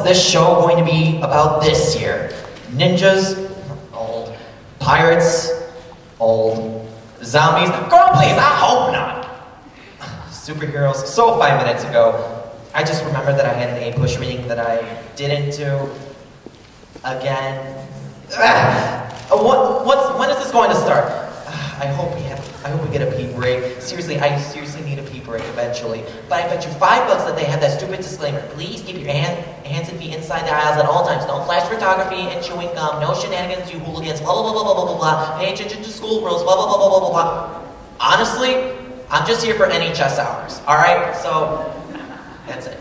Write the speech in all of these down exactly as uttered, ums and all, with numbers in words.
this show going to be about this year? Ninjas? Old. Pirates? Old. Zombies? Girl, please, I hope not. Superheroes? So five minutes ago, I just remembered that I had an A-push reading that I didn't do. Again. Ah, what, what's, when is this going to start? I hope we have, I hope we get a pee break. Seriously, I seriously need a pee break eventually. But I bet you five bucks that they have that stupid disclaimer. Please keep your hand, hands and feet inside the aisles at all times. No flash photography and chewing gum. No shenanigans, you hooligans. Blah, blah, blah, blah, blah, blah, blah. Pay attention to school rules. Blah, blah, blah, blah, blah, blah. Honestly, I'm just here for N H S hours. All right? So, that's it.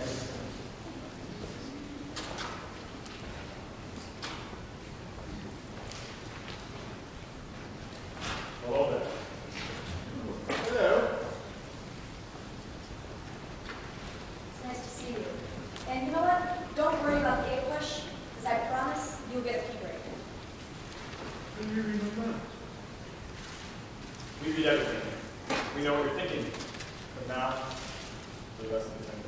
Hello there. Hello. It's nice to see you. And you know what? Don't worry about the A-push, because I promise you'll get a pee break. When do you read my mind? We read everything. We know what you're thinking. But now, for the rest of the time.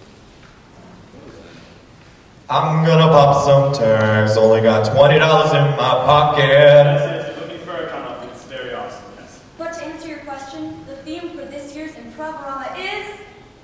I'm gonna pop some tags. Only got twenty dollars in my pocket. Yes, yes, you're looking for a come-up. It's very awesome, yes. But to answer your question, the theme for this year's Improv-A-Rama is...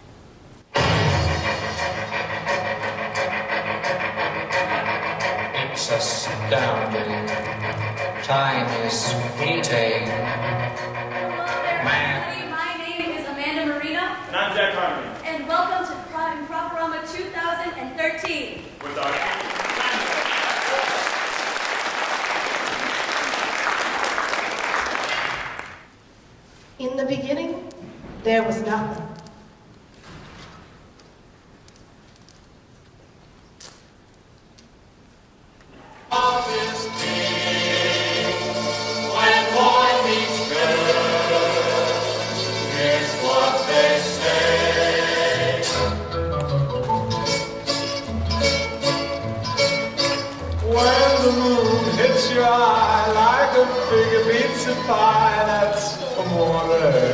It's astounding. Time is fleeting. Hello there, everybody. My name is Amanda Marina. And I'm Jack Harmony. And welcome to Improv-A-Rama two thousand thirteen. With our... In the beginning, there was nothing. When the moon hits your eye like a big pizza pie, that's amore.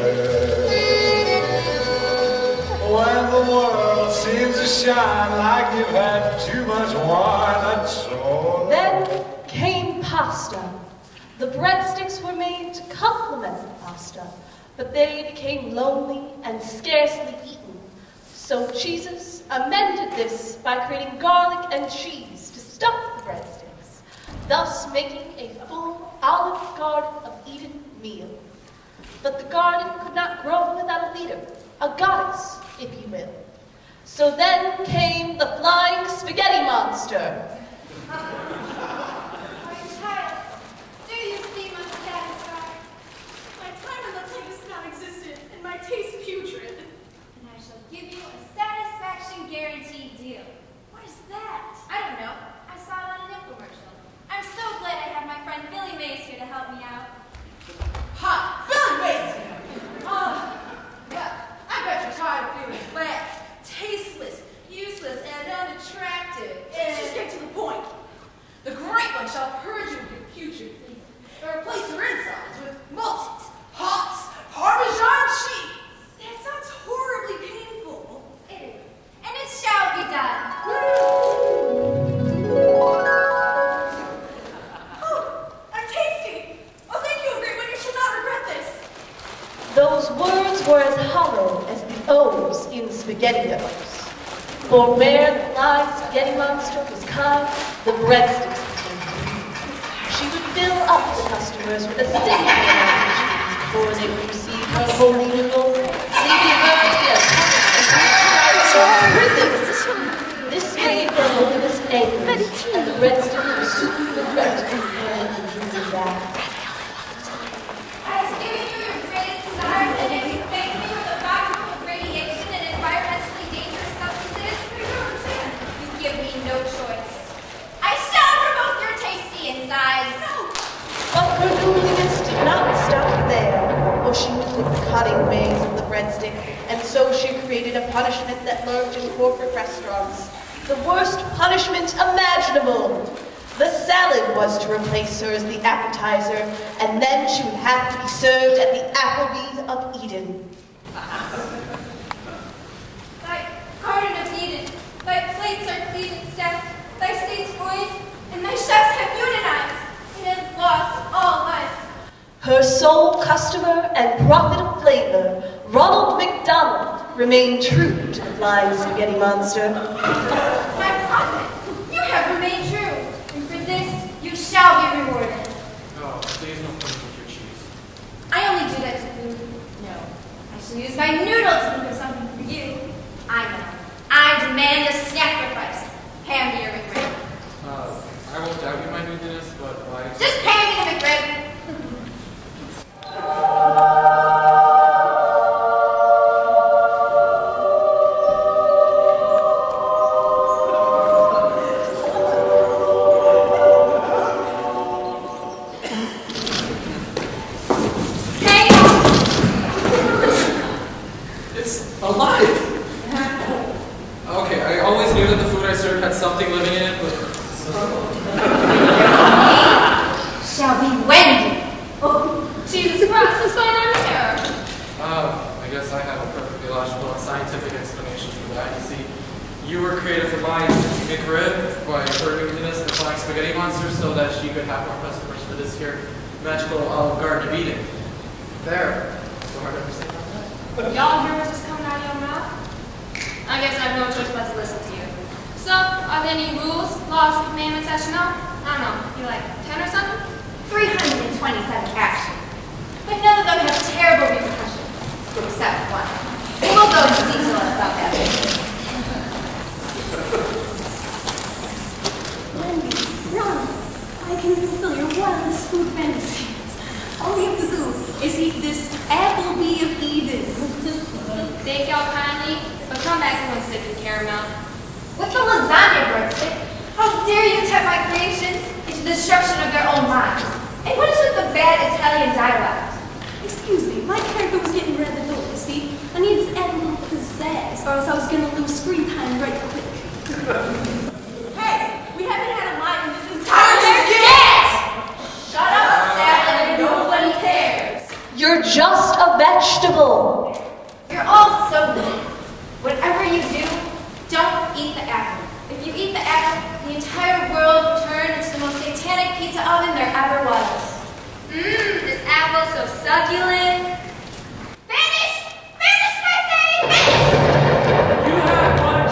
When the world seems to shine like you've had too much wine, that's all. Then came pasta. The breadsticks were made to complement the pasta, but they became lonely and scarcely eaten. So Jesus amended this by creating garlic and cheese to stuff the breadsticks, thus making a full Olive Garden of Eden meal. But the garden could not grow without a leader, a goddess, if you will. So then came the flying spaghetti monster. My child, do you seem unsatisfied? My time in the place is non-existent, and my taste putrid. And I shall give you a satisfaction guaranteed deal. What is that? I don't know. I saw it on an infomercial. I'm so glad I have my friend Billy Mays here to help me out. Ha! Billy Mays here! Oh, well, I bet you're tired of feeling flat, tasteless, useless, and unattractive. Let's just get to the point. The great one shall purge you of your putrid things and replace your insides with multis, hots, Parmesan cheese. That sounds horribly painful. It is. And it shall be done. Oh, I'm tasty. Oh, thank you, great one. You shall not regret this. Those words were as hollow as the O's in SpaghettiOs. For where the flying spaghetti monster was kind, the breadsticks became green. She would fill up the customers with a single amount of cheese before they would receive her holy noodle, leaving her to be a prison. This made their holiness angry, and the breadstick was soon regretted and easy back. I have given you your greatest desires, and if you thank me with a volume of radiation and environmentally dangerous substances, you give me no choice. I shall promote your tasty insides. But her holiness did not stop there, for she knew the cunning ways of the breadstick, and so she created a punishment that lurked in corporate restaurants. The worst punishment imaginable. The salad was to replace her as the appetizer, and then she would have to be served at the Applebee's of Eden. Thy garden of Eden, thy plates are clean and stacked, Thy state's void, and thy chefs have unionized. It has lost all life. Her sole customer and prophet of flavor, Ronald McDonald, remained true to the flying spaghetti monster. My prophet, you have remained true, and for this you shall be rewarded. Oh, please don't put me with your cheese. I only do that to food. No, I shall use my noodles to do something for you. I know. I demand a sacrifice. Hand me your McGregor. Uh, I won't doubt you, my goodness, but why? Just pay me the McGregor. It's alive! Okay, I always knew that the food I served had something living in it, but... Shall be Wendy. Oh, Jesus Christ, what's going on here? Uh, I guess I have a perfectly logical and scientific explanation for that. You see, you were created for my McRib by her goodness, the flying spaghetti monster, so that she could have more customers for this here magical Olive Garden of Eden. There. So hard to understand about that. Y'all hear what's just coming out of your mouth? I guess I have no choice but to listen to you. So, are there any rules, laws, or commandments I should know? I don't know, you like ten or something? three hundred twenty-seven actually. But none of them have terrible repercussions, except one. We'll go into detail about that later. Wendy, Ron, I can fulfill your wildest food fantasies. All you have to do is eat this Applebee of Eden. Thank y'all kindly, but come back and stick with caramel. With the lasagna breadstick, how dare you tempt my creations into the destruction of their own minds? And what is with the bad Italian dialect? Excuse me, my character was getting rather dull, you see. I needed to add a little pizzazz, or else I was going to lose screen time right quick. Hey, we haven't had a line in this entire Yes! Shut up, Sally, nobody cares. You're just a vegetable. You're all so good. Whatever you do, don't eat the apple. If you eat the apple, the entire world will turn into the most satanic pizza oven there ever was. Mmm, this apple so succulent. Finish! Finish, I say! Finish! You have one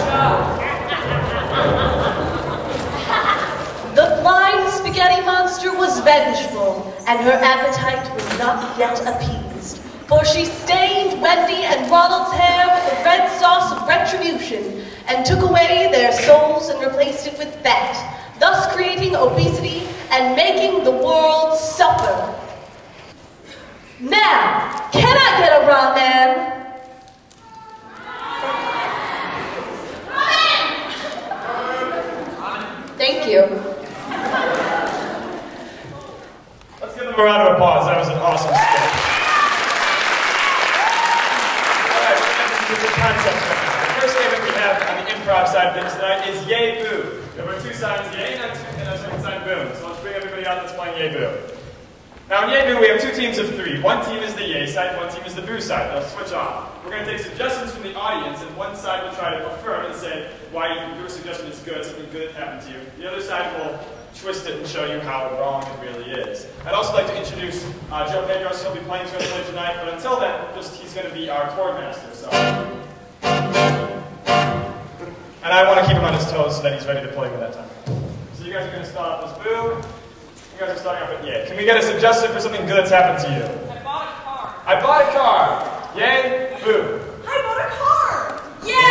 job! The flying spaghetti monster was vengeful, and her appetite was not yet appeased. For she stained Wendy and Ronald's hair with the red sauce of retribution, and took away their souls and replaced it with fat, thus creating obesity and making the world suffer. Now, can I get a ramen? Thank you. Let's give them a round of applause. That was an awesome skit. All right, we're going to do the concept. The first statement we have on the improv side of things tonight is yay boo. There were two sides, yay and a second side boom. So let's bring everybody out that's playing yay boo. Now in yay boo we have two teams of three. One team is the yay side, one team is the boo side. They'll switch on. We're going to take suggestions from the audience, and one side will try to affirm and say why your suggestion is good, something good happened to you. The other side will twist it and show you how wrong it really is. I'd also like to introduce uh, Joe Pedros. He'll be playing to us tonight, but until then, just he's going to be our chord master. So. And I want to keep him on his toes so that he's ready to play when that time comes. So you guys are going to start off as boo. You guys are starting off with yay. Can we get a suggestion for something good that's happened to you? I bought a car. I bought a car. Yay, boo. I bought a car!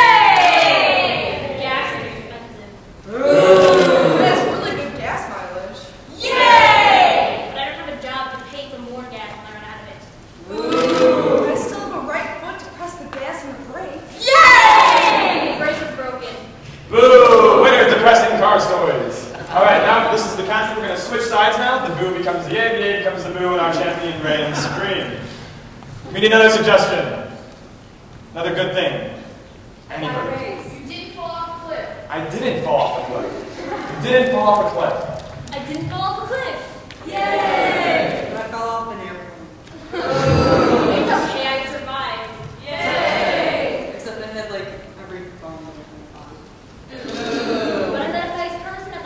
Yay! Gas is expensive. Ooh, that's really good gas mileage. Yay! But I don't have a job to pay for more gas when I run out of it. Ooh, I still have a right foot to press the gas and the brake. Yay! The brake is broken. Boo! Winner, depressing car stories. All right, now this is the concept. We're going to switch sides now. The boo becomes the yay, the yay becomes the boo, and our champion reigns supreme. We need another suggestion. Another good thing. Anybody? You didn't fall off a cliff. I didn't fall off a cliff. You didn't fall off a cliff. I didn't fall off a cliff. Yay! I fell off an airplane. It's okay, I survived. Yay! Except I had like every bone on. But I'm not a nice person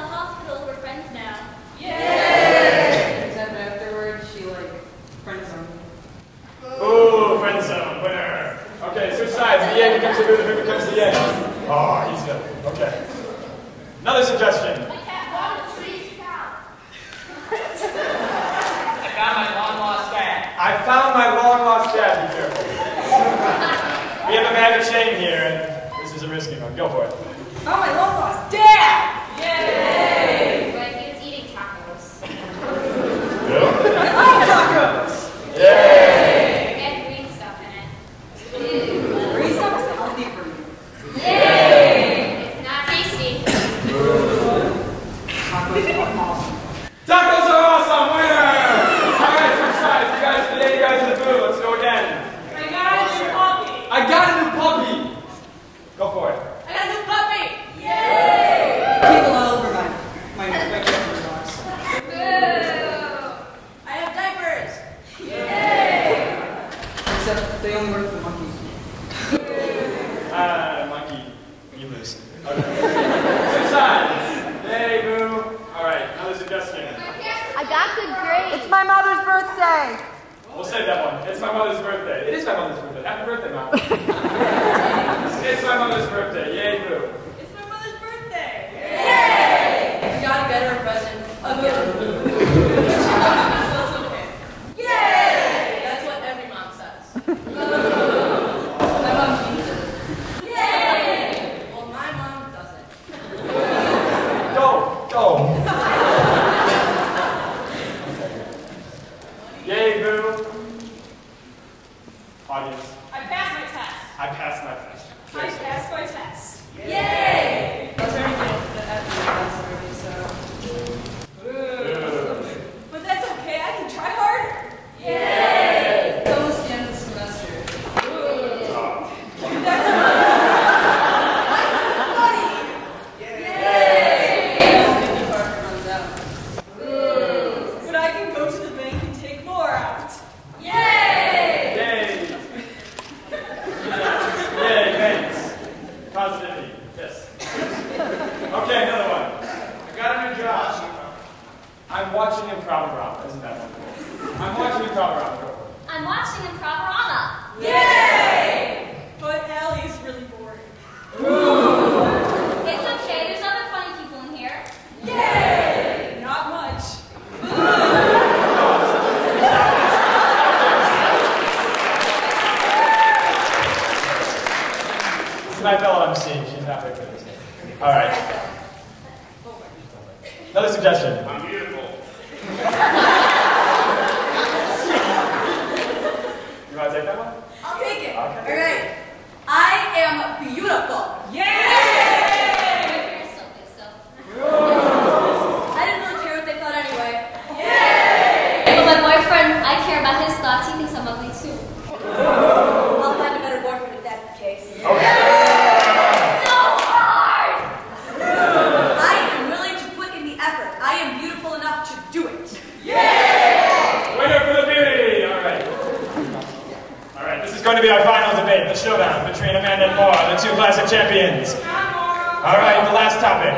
Shane here, and this is a risky one. Go for it. Oh, my long lost dad! Yay! But he was eating tacos. Really? I love tacos! Yay! And green stuff in it. Green stuff is healthy for you. Yay! It's not tasty. Tacos are awesome. Tacos are awesome! Winner! Alright, switch sides. You guys, today you guys are the boo. Let's go again. I got a new puppy! I got a new puppy! Go for it. I got a new puppy! Yay! People all over my, my, my camera box. Boo! I have diapers! Yay! Except they only work for monkeys. Ah, monkey. You lose. Okay. Switch sides. Yay, boo. Alright, another suggestion. I got good grades. It's my mother's birthday! We'll save that one. It's my mother's birthday. It is my mother's birthday. Happy birthday, Mom. It's my mother's birthday. Yay, boo. It's my mother's birthday! Yay! You gotta get her a present again. So it's okay. Yay! That's what every mom says. My mom means it. Yay! Well, my mom doesn't. Go, go. Yay, boo. Audience. I passed my test. I passed my test. I passed my test. Yay! I was very good at the class already, so. But that's okay, I can try harder. Yay! It's almost the end of the semester. Oh. That's funny! Yay! Maybe Parker runs out. But I can go to the bank and take more out. Yay! Yay. Yay, thanks. Positivity. Yes. Okay, another one. I got a new job. I'm watching Improv-A-Rama. Isn't that wonderful? I'm watching Improv-A-Rama. Go for it. I'm watching Improv-A-Rama. Yay! But Allie is really boring. It's okay, there's other funny people in here. Yay! Not much. This is my fellow M C. She's not very good at this. All right. Another suggestion. I'm beautiful. You want to take that one? I'll take it. Okay. All right. I am beautiful. Yay! You're so good, so. I didn't really care what they thought anyway. But my boyfriend, I care about his thoughts. He thinks I'm ugly too. I'll find a better boyfriend if that's the case. Okay. So hard! I am willing to put in the effort. I am beautiful enough to do it. Winner for the beauty. All right. All right. This is going to be our final debate, the showdown between Amanda and Maura, the two classic champions. All right. The last topic.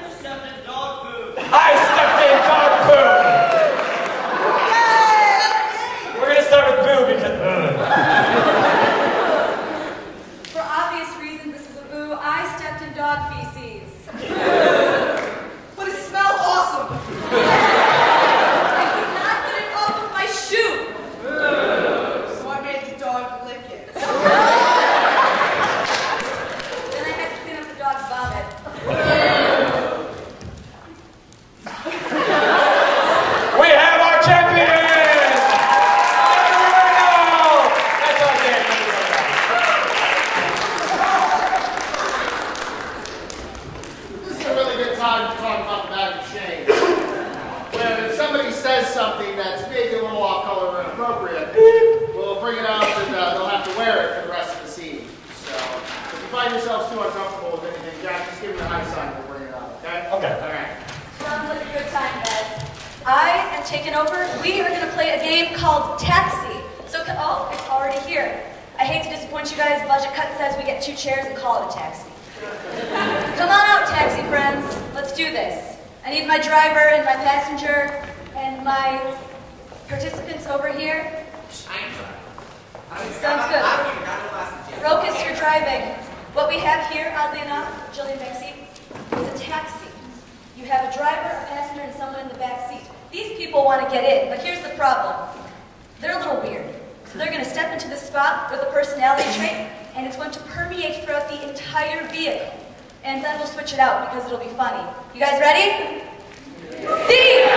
I stepped in dog poo. We're going to start with boo because. Ugh. For obvious reasons, this is a boo. I stepped in dog feces. But it smelled awesome. I could not get it off of my shoe. So I made the dog lick it. Then I had to clean up the dog's vomit. We have our champion! That's our champion. This is a really good time to talk about the bag of shame. When if somebody says something that's maybe a little off color or inappropriate, we'll bring it out and uh, they'll have to wear it for the rest of the scene. So if you find yourselves too uncomfortable with anything, Jack, just give me a high sign and we'll bring it out, okay? Okay. All right. Sounds like a good time, guys. I am taking over. We are going to play a game called Taxi. So, oh, it's already here. I hate to disappoint you guys. Budget cut says we get two chairs and call it a taxi. Come on out, taxi friends. Let's do this. I need my driver and my passenger and my participants over here. Sounds good. Rokas, you're driving. What we have here, oddly enough, Jillian backseat, is a taxi. You have a driver, a passenger, and someone in the back seat. These people want to get in, but here's the problem. They're a little weird. So they're going to step into the spot with a personality trait and it's going to permeate throughout the entire vehicle. And then we'll switch it out because it'll be funny. You guys ready? See!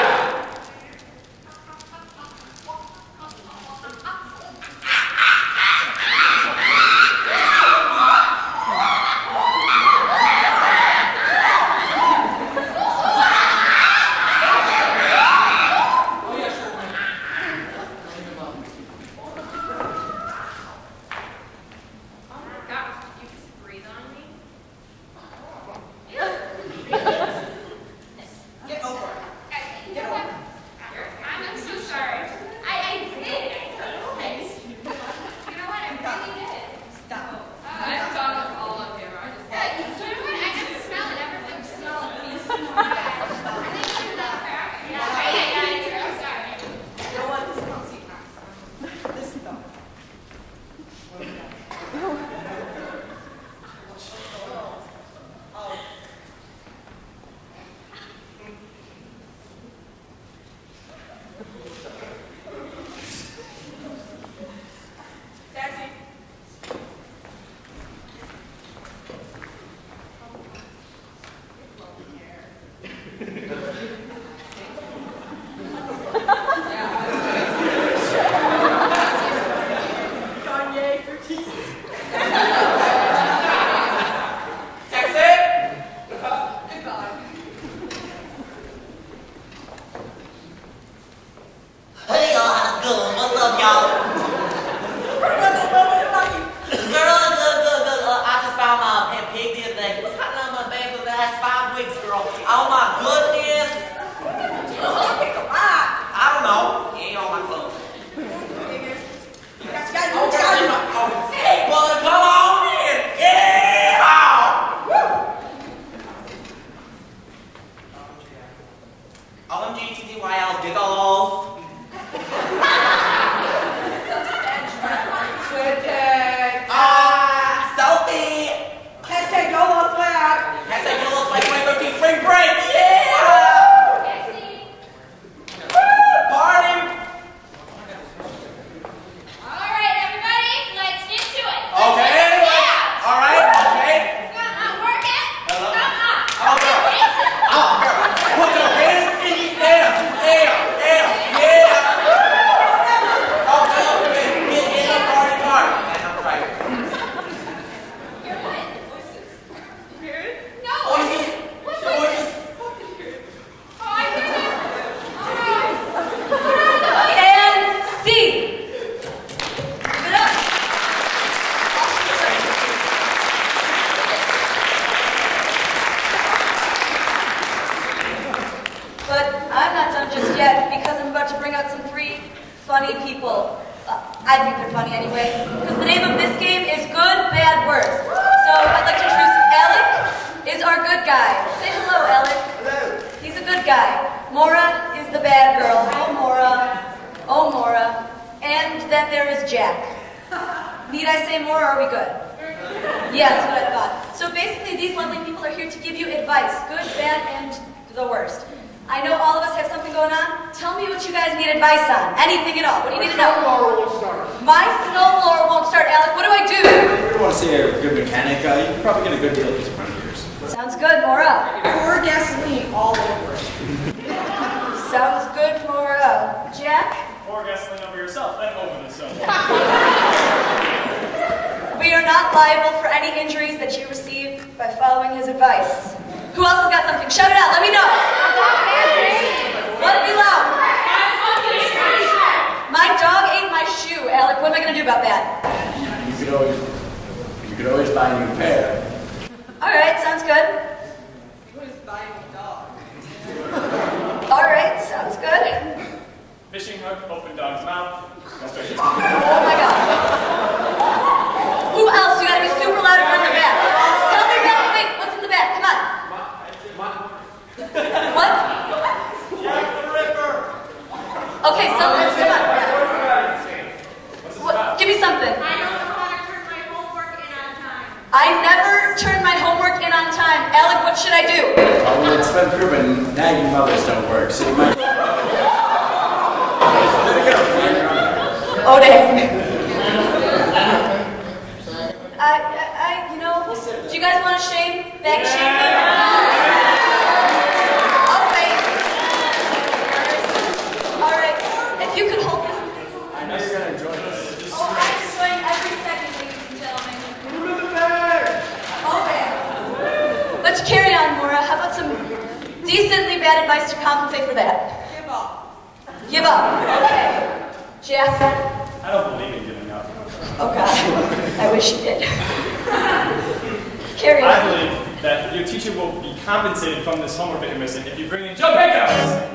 for that? Give up. Give up. Okay. Jack? I don't believe in giving up. Oh, God. I wish you did. Carry on. I believe that your teacher will be compensated from this homework that you're missing if you bring in Joe Pecos.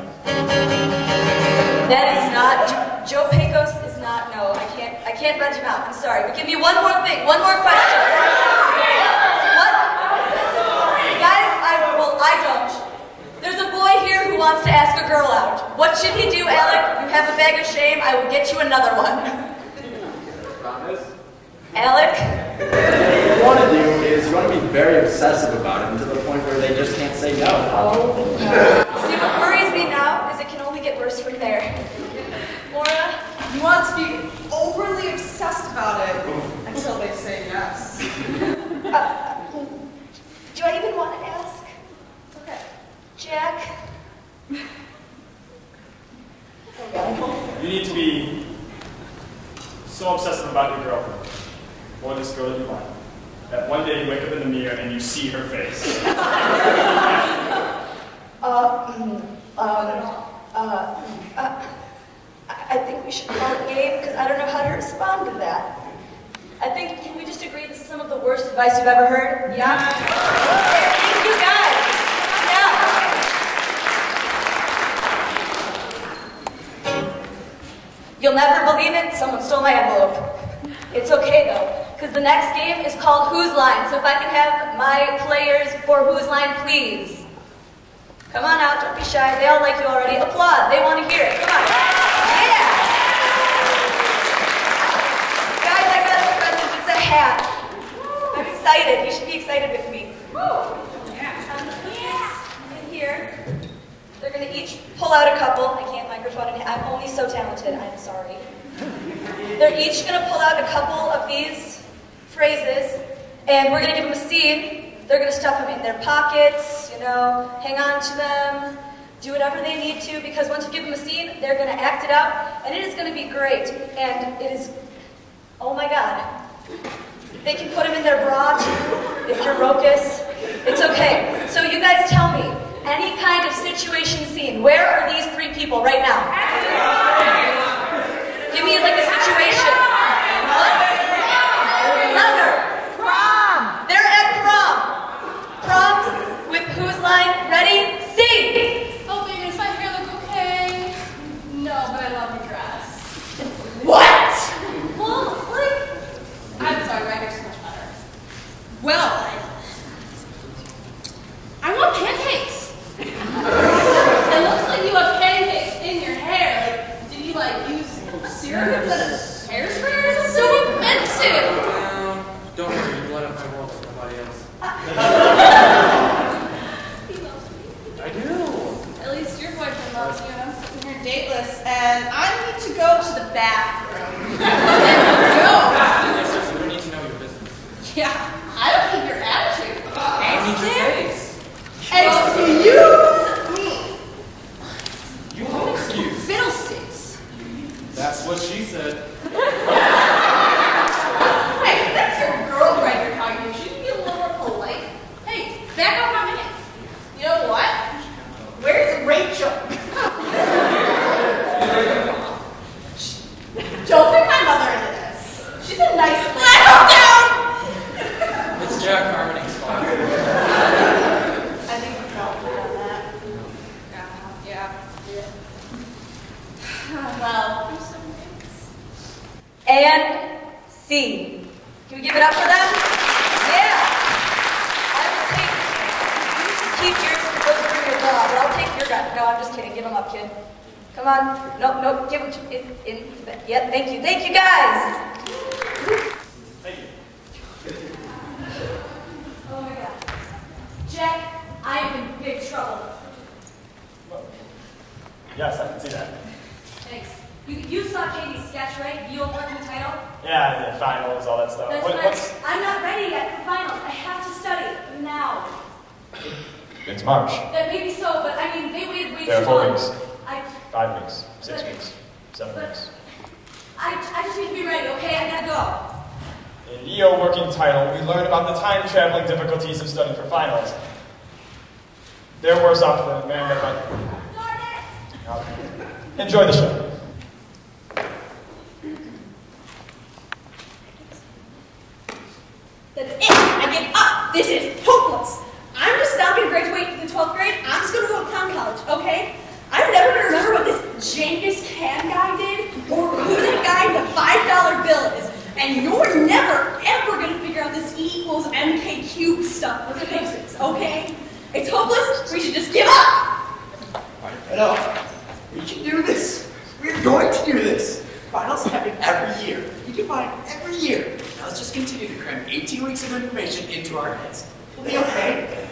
That is not, Joe Pecos is not, no, I can't, I can't rent him out, I'm sorry, but give me one more thing, one more question. What? Guys, I, well, I don't. There's a boy here who wants to ask a girl out. What should he do, Alec? You have a bag of shame, I will get you another one. Promise? Alec? What you want to do is you want to be very obsessive about it to the point where they just can't say no. Oh, no. See, what worries me now is it can only get worse from there. Maura? You want to be overly obsessed about it until they say yes. Uh, do I even want to ask? Okay. Jack? Oh, God. You need to be so obsessive about your girlfriend, or this girl that you like, that one day you wake up in the mirror and you see her face. Uh, mm, um, uh, uh, I think we should call it game, because I don't know how to respond to that. I think, can we just agree this is some of the worst advice you've ever heard? Yeah? Thank you, guys. Now. You'll never believe it, someone stole my envelope. It's okay, though, because the next game is called Whose Line, so if I can have my players for Whose Line, please. Come on out, don't be shy. They all like you already. Applaud, they want to hear it. Come on. Yeah! Guys, I got a present. It's a hat. I'm excited. You should be excited with me. Woo! Yeah. Um, yeah. In here, they're going to each pull out a couple. I can't microphone it. I'm only so talented. I'm sorry. They're each going to pull out a couple of these phrases, and we're going to give them a scene. They're going to stuff them in their pockets, you know, hang on to them, do whatever they need to, because once you give them a scene, they're going to act it out, and it is going to be great. And it is, oh my God. They can put them in their bra, too, if you're raucous. It's okay. So you guys tell me, any kind of situation scene, where are these three people right now? Give me like a situation. What? Louder. Prom. They're at prom. Proms with Whose Line. Ready? Sing! Oh, baby, does my hair look okay? No, but I love your dress. What? Well, like, I'm sorry, my hair's so much better. Well, I, I want pancakes. It looks like you have pancakes in your hair. Like, did you like use syrup instead of hairspray or something? So offensive. Um, don't worry, you let up my world like nobody else. He loves me. I do. At least your boyfriend loves you, and I'm sitting here dateless, and I need to go to the bathroom. Go. Yes, sir, so we need to know your business. Yeah, I don't need your attitude. I need your face. Excuse me. You won't excuse. Fiddlesticks. That's what she said. Hey, that's your girlfriend you're talking to. She can be a little more polite. Hey, back off my man. You know what? Where's Rachel? Don't bring my mother into this. She's a nice lady. Let her down! It's Jack Harmoning's fault. I think we probably done that. Yeah. Yeah. Well, do some things. And scene. Can we give it up for them? Yeah. I will take, you just keep yours for those who are in your bra, but I'll take your gun. No, I'm just kidding. Give them up, kid. Come on. No, no, give them to, in, in, yeah, thank you. Thank you, guys. Thank you. Oh my God. Jack, I am in big trouble. Yes, I can see that. Thanks. You, you saw Katie's sketch, right? You working the title? Yeah, the finals, all that stuff. That's What, right. what's... I'm not ready yet for finals. I have to study now. It's March. That may be so, but I mean, they waited way There are too four long. weeks. I, Five weeks. Six But- weeks. Seven but- weeks. I, I just need to be ready, okay? I gotta go. In E O working title, we learn about the time-traveling difficulties of studying for finals. They're worse off than a man that might... Darn it! Enjoy the show. That's it. I give up. This is hopeless. I'm just not going to graduate to the twelfth grade. I'm just going to go to clown college, okay? I'm never going to remember what this Genghis Khan guy did or who that guy in the five dollar bill is. And you're never, ever going to figure out this E equals M K cubed stuff with the basics, okay? It's hopeless. We should just give up. No, we can do this. We're going to do this. Finals happen every year. You can find every year. Now let's just continue to cram eighteen weeks of information into our heads. We'll be okay.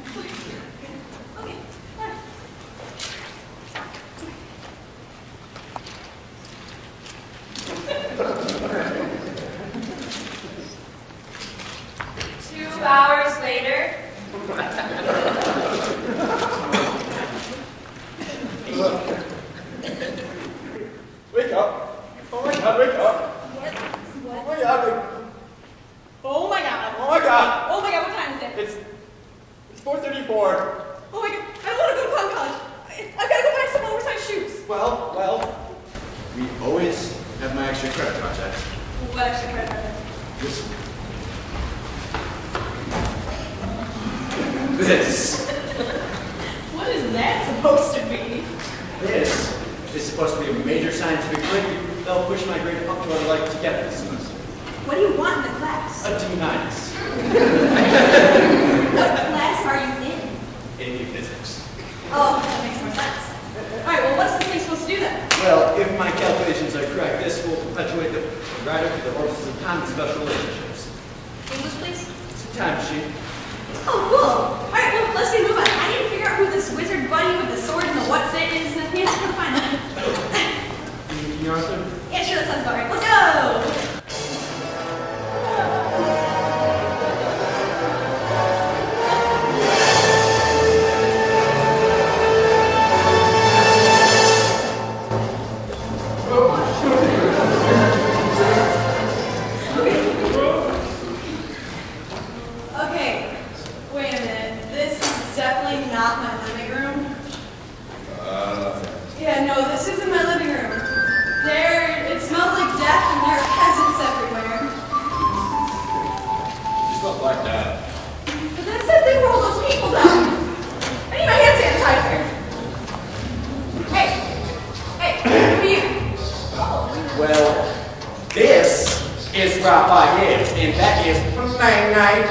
Two hours later. Wake up. Oh my god, wake up. What? What? Oh my god, wake Oh my god. Oh my god. Oh my god, what time is it? It's, it's four thirty-four. Oh my god, I don't want to go to clown college. I, I've got to go buy some oversized shoes. Well, well, we always have my extra credit project. What extra credit are there? This one. This. What is that supposed to be? This is supposed to be a major scientific breakthrough that'll push my grade up to what I'd like to get this semester. What do you want in the class? A D minus. What class are you in? A physics. Oh, that makes more sense. Alright, well what's this thing supposed to do then? Well, if my calculations are correct, this will perpetuate the rider to the orbits of time and special relationships. English, please? It's a time machine. Oh, cool. Alright, well, let's get moving. I need to figure out who this wizard bunny with the sword and the what's it is, and we have to find him. You, you answer? Yeah, sure, that sounds about right. Let's go! Okay, wait a minute. This is definitely not my living room. Uh, Yeah, no, this isn't my living room. There, it smells like death and there are peasants everywhere. just not like that. But that's the thing where all those people died. I need my hand sanitizer. Hey, hey, who are you? Oh, Well, this is Raphael, and that is nine nine.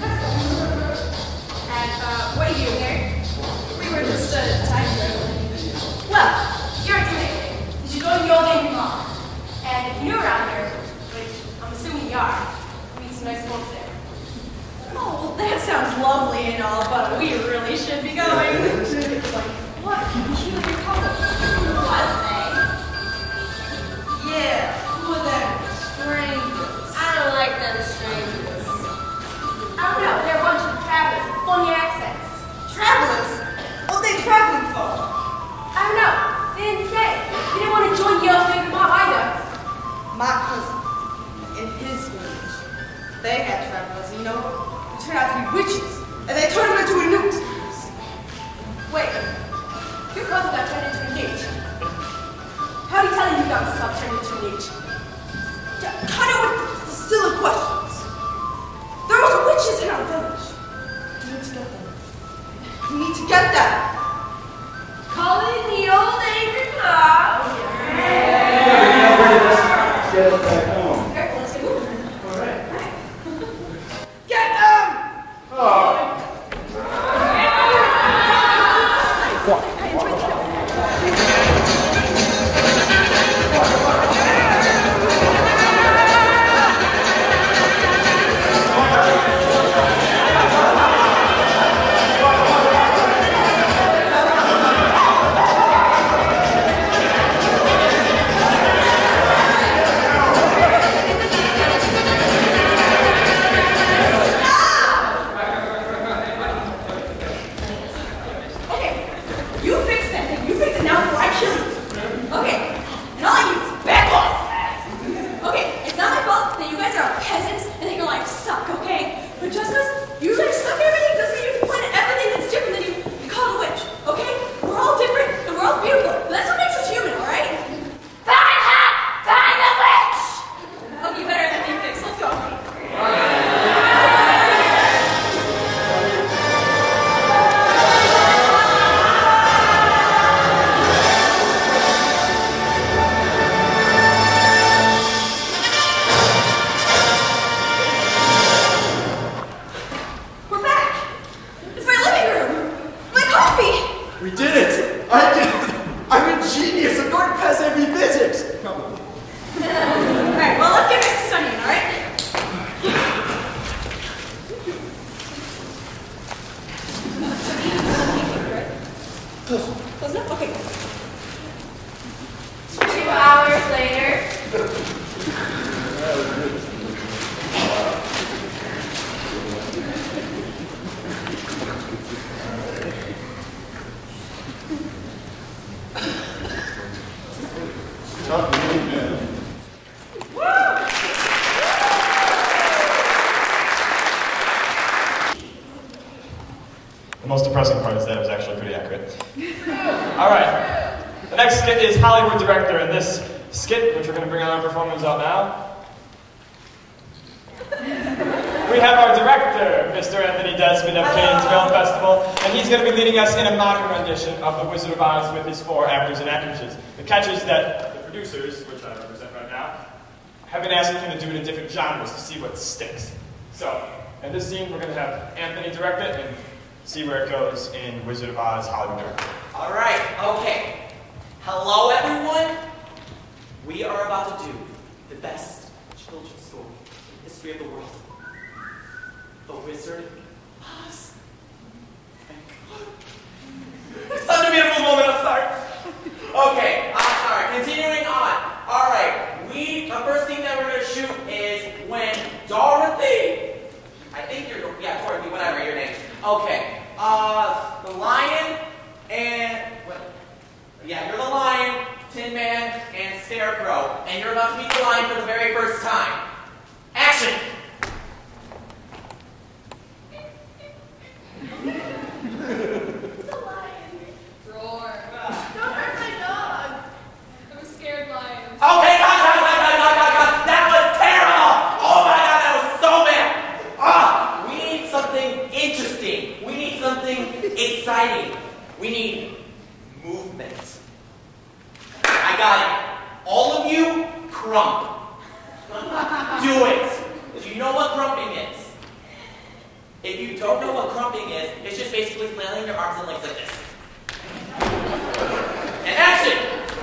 and uh, what are you here? We were just uh, typing. Well, you're intimidating. You should go to your game mom. And if you're new around here, which I'm assuming you are, meet some nice folks there. Oh, well, that sounds lovely and all, but we really should be going. What a peculiar couple. Was they? Yeah, who are they? Strangers. I don't like them strangers. I don't know, they're a bunch of travelers with funny accents. Travelers? What are they traveling for? I don't know. They didn't say. They didn't want to join your favorite mob either. My cousin and his village, they had travelers, you know? They turned out to be witches, and they turned them into a newt. Wait, your cousin got turned into a newt. How do you tell you you got yourself turned into a newt? Cut out with the silly questions. There was witches in our village. We need to get them. We need to get them. Calling the old angry clock. Let's get us back home. Careful, let's get moving. All right. Get them! Oh. The most depressing part is that it was actually pretty accurate. All right. The next skit is Hollywood Director, and this skit, which we're going to bring on our performance out now, we have our director, Mister Anthony Desmond of Cannes Film Festival, and he's going to be leading us in a modern rendition of The Wizard of Oz with his four actors and actresses. The catch is that the producers, which I represent right now, have been asking him to do it in different genres to see what sticks. So, in this scene, we're going to have Anthony direct it and see where it goes in Wizard of Oz Hollywood Director. All right, okay. Hello, everyone. We are about to do the best children's story in the history of the world. The Wizard of Oz. It's such a beautiful moment, I'm sorry. Okay, I'm sorry. Continuing on. All right, we, the first thing that we're going to shoot is when Dorothy, I think you're, yeah, Dorothy, whatever your name. Okay, uh, the lion and, what? Yeah, you're the lion, Tin Man, and Scarecrow, and you're about to meet the lion for the very first time. Action! It's a lion. Roar. Don't hurt my dog. I'm a scared lion. Okay, cut, cut, cut, cut, cut, cut, cut. That was terrible! Oh my god, that was so bad! Ah, we need something interesting. We need something exciting. We need movement. I got it. All of you, crump. Do it. Do you know what crumping is? If you don't know what crumping is, it's just basically flailing your arms and legs like this. And action!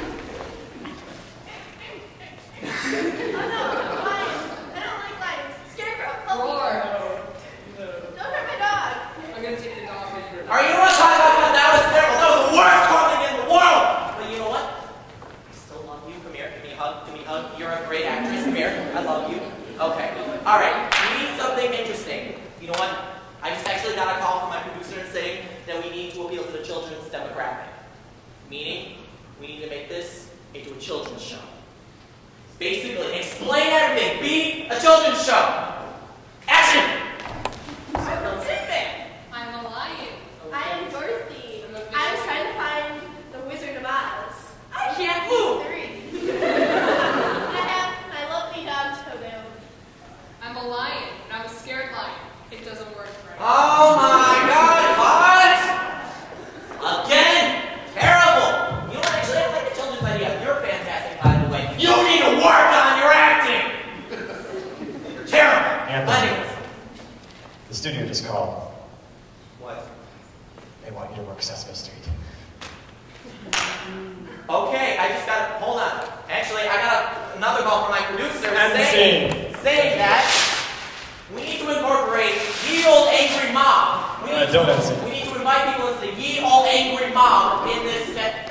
Oh no, lion. I don't like lions. Scarecrow, help me. Roar. Don't hurt my dog. I'm gonna take the dog with you. Are you what? That was terrible. That was the worst crumping in the world! But you know what? I still love you. Come here. Give me a hug. Give me a hug. You're a great actress. Come here. I love you. Okay. All right. We need something interesting. You know what? I just actually got a call from my producer saying that we need to appeal to the children's demographic. Meaning, we need to make this into a children's show. Basically, explain everything. Be a children's show. Action! I'm the Tin Man. I'm a lion. I am Dorothy. I'm trying to find the Wizard of Oz. I can't move. Three. I have my lovely dog Toto. I'm a lion, and I'm a scared lion. It doesn't work right. Oh my god, what? Again? Terrible! You know what, actually, I like the children's idea. You're fantastic, by the way. You need to work on your acting! You're terrible. Anthony. Anyways. The studio just called. What? They want you to work Sesame Street. Okay, I just got, hold on. Actually, I got a, another call from my producer And saying, scene. saying that we need to incorporate Ye Old Angry Mob. We need, Uh, don't answer. to, we need to invite people into the Ye Old Angry Mob in this set.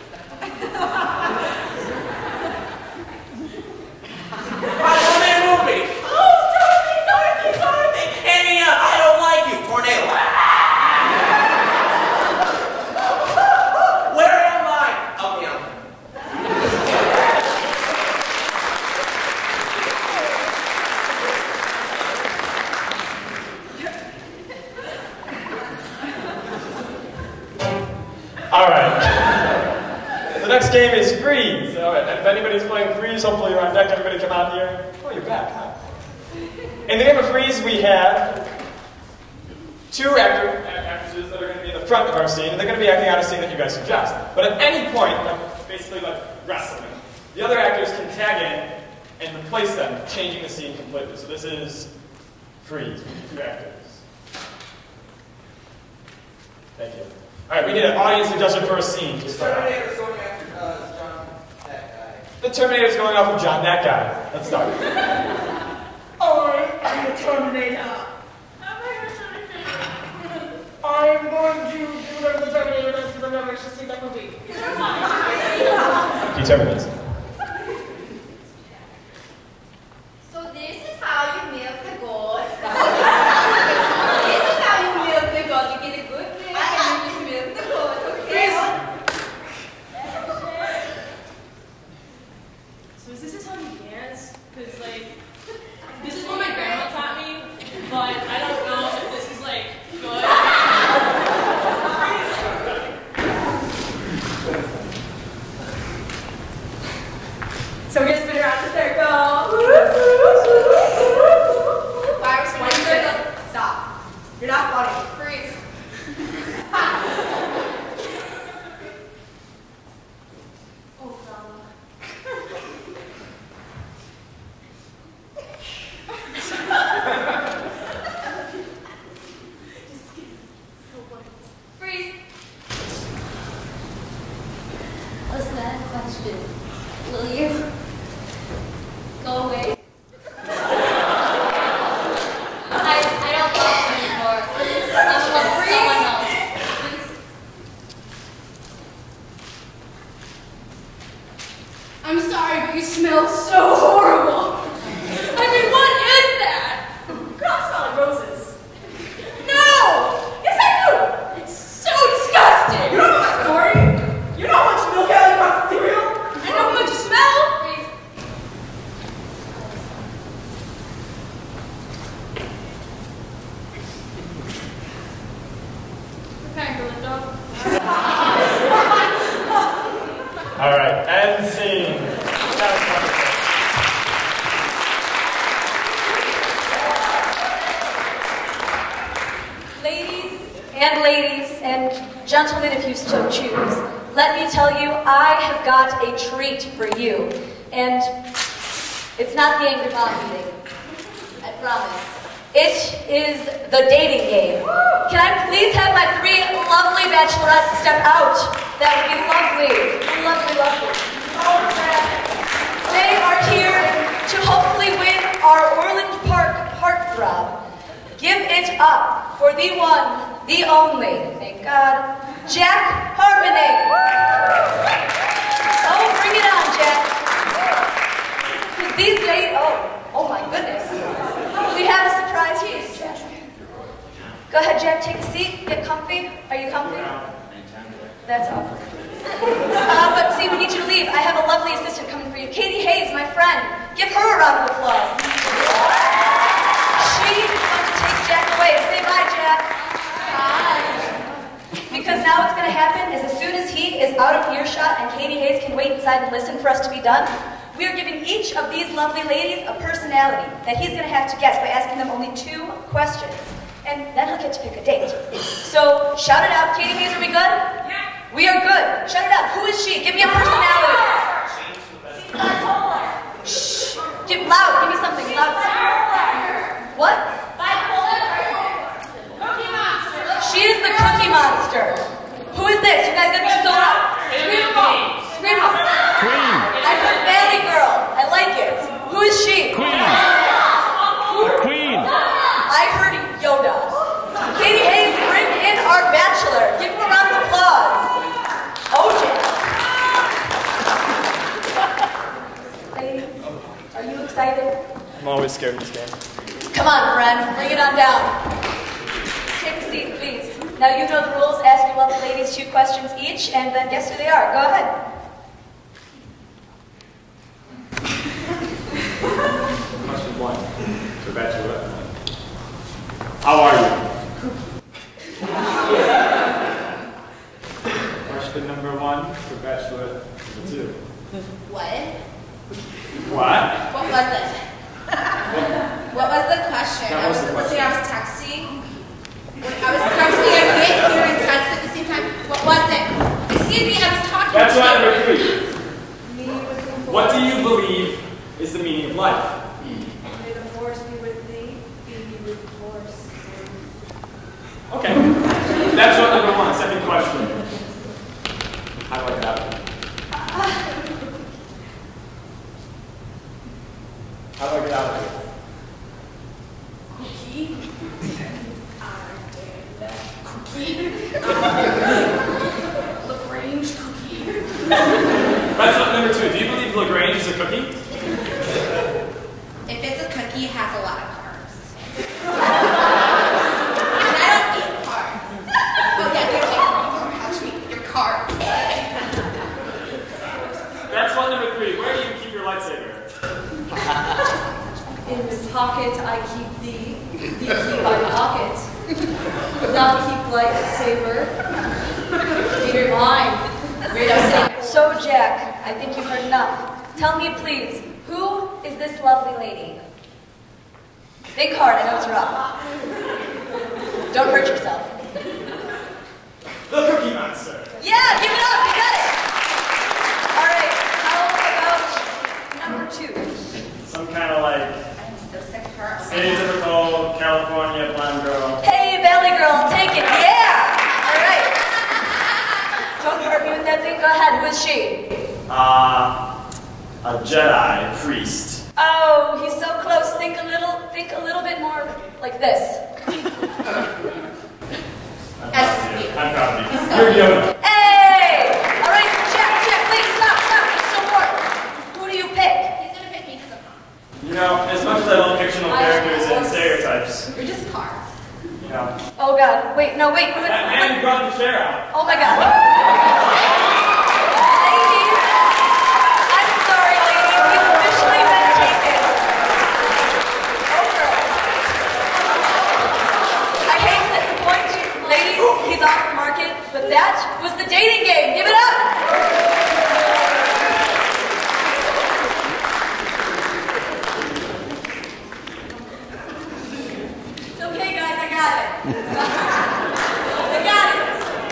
Come in, movie. Oh, Dorothy, Dorothy, Dorothy. Annie, I don't like you. Tornado. Where am I? Okay, I'm. All right. The next game is Freeze. All right. And if anybody's playing Freeze, hopefully you're on deck. Everybody come out here. Oh, you're back, huh? In the game of Freeze, we have two actor, actresses that are going to be in the front of our scene, and they're going to be acting out a scene that you guys suggest. But at any point, like, basically like wrestling, the other actors can tag in and replace them, changing the scene completely. So this is Freeze with two actors. Thank you. All right, we need an audience suggestion for a scene to start out. Terminator's going after uh, John, that guy. The Terminator's going off of John, that guy. Let's start. I am the Terminator. I'm going to do whatever the Terminator does because I've never actually seen that movie. He terminates. So this is how you milk the goat. This is how you milk the goat. You get a good milk and you just milk the goat. Okay? So we're gonna spin around in a circle. Virus One circle. Stop. You're not funny. Freeze. Oh, Rama. Freeze. What's that question? Will you go away? I, I don't love you anymore. I'm with someone else. I'm sorry, but you smell so horrible. I mean, what is that? Girl, smell like roses. No! Yes, I do! It's so disgusting! You don't know my story? You know how much milk I like about cereal? I know how much you smell! Preparing to lift off. All right, end scene. That was wonderful. Ladies and ladies and gentlemen, if you so choose, let me tell you, I have got a treat for you. And it's not the Angry Mom meeting, I promise. It is the dating game. Can I please have my three lovely bachelorettes step out? That would be lovely, lovely, lovely. They are here to hopefully win our Orland Park heartthrob. Give it up for the one, the only, thank God, Jack Harmony. Oh, bring it on, Jack. Because these days, oh, oh my goodness. We have a surprise for you, Jack. Go ahead, Jack, take a seat, get comfy. Are you comfy? That's all. Uh, but see, we need you to leave. I have a lovely assistant coming for you. Katie Hayes, my friend. Give her a round of applause. She is going to take Jack away. Say bye, Jack. Bye. Because now what's going to happen is as soon as he is out of earshot and Katie Hayes can wait inside and listen for us to be done, we are giving each of these lovely ladies a personality that he's going to have to guess by asking them only two questions. And then he'll get to pick a date. So, shout it out. Katie Hayes, are we good? We are good. Shout it out. Who is she? Give me a personality. She's bipolar. Shh. Give loud. Give me something loud. What? Bipolar. Cookie Monster. She is the Cookie Monster. Who is this? You guys gotta be so loud. Scream them all. Scream them. Queen. I heard Valley Girl. I like it. Who is she? Queen. Who? Queen. I heard Yoda. Katie Hayes, bring in our bachelor. Give him a round of applause. O J. Ladies, are you excited? I'm always scared in this game. Come on, friends, bring it on down. Take a seat, please. Now you know the rules. Ask your lovely ladies two questions each, and then guess who they are. Go ahead. Question one, for Bachelorette. How are you? Question number one, for Bachelorette number two. What? What? What was it? What was the question? That I was was the listening, question. I was texting. When I was texting, I can't hear and text at the same time. What was it? Excuse me, I was talking That's to right, you. number three. What do you believe is the meaning of life? May the force be with thee, be with the force. Okay. That's what number one. Second question. How do I get out of it? How do I get out of it? Cookie. Cookie. LaGrange cookie. That's what number two. Do you believe LaGrange is a cookie? If it's a cookie, it has a lot of carbs. And I don't eat carbs. Oh yeah, you're like, how should you eat your carbs? That's one number three. Where do you keep your lightsaber? In this pocket I keep thee, thee keep my pocket. Not keep lightsaber. Be mine. Read us. So, Jack, I think you've heard enough. tell me please, who is this lovely lady? Think hard, I know it's rough. Don't hurt yourself. The Cookie Monster. Yeah, give it up, you got it. All right, how about number two? Some kind of like I'm so sick of her. atypical California blonde girl. Hey, Valley Girl, I'll take it, yeah. All right. Don't hurt me with that thing, go ahead, who is she? Uh, a Jedi priest. Oh, he's so close, think a little, think a little bit more like this. I'm proud of you. I'm proud of you. You're Yoda. Hey! All right, Jack, Jack, wait, stop, stop, there's still more. Who do you pick? He's gonna pick me because I'm hot. You know, as much as I love fictional characters and stereotypes, You're just cars. you know, Oh God, wait, no, wait, wait, that man wait. brought the chair out. Oh my God. Ladies, I'm sorry, ladies, you've officially been taken. Oh girl. I hate to disappoint you, ladies, he's off the market, but that was the dating game. Give it up. It's okay, guys, I got it. I got it.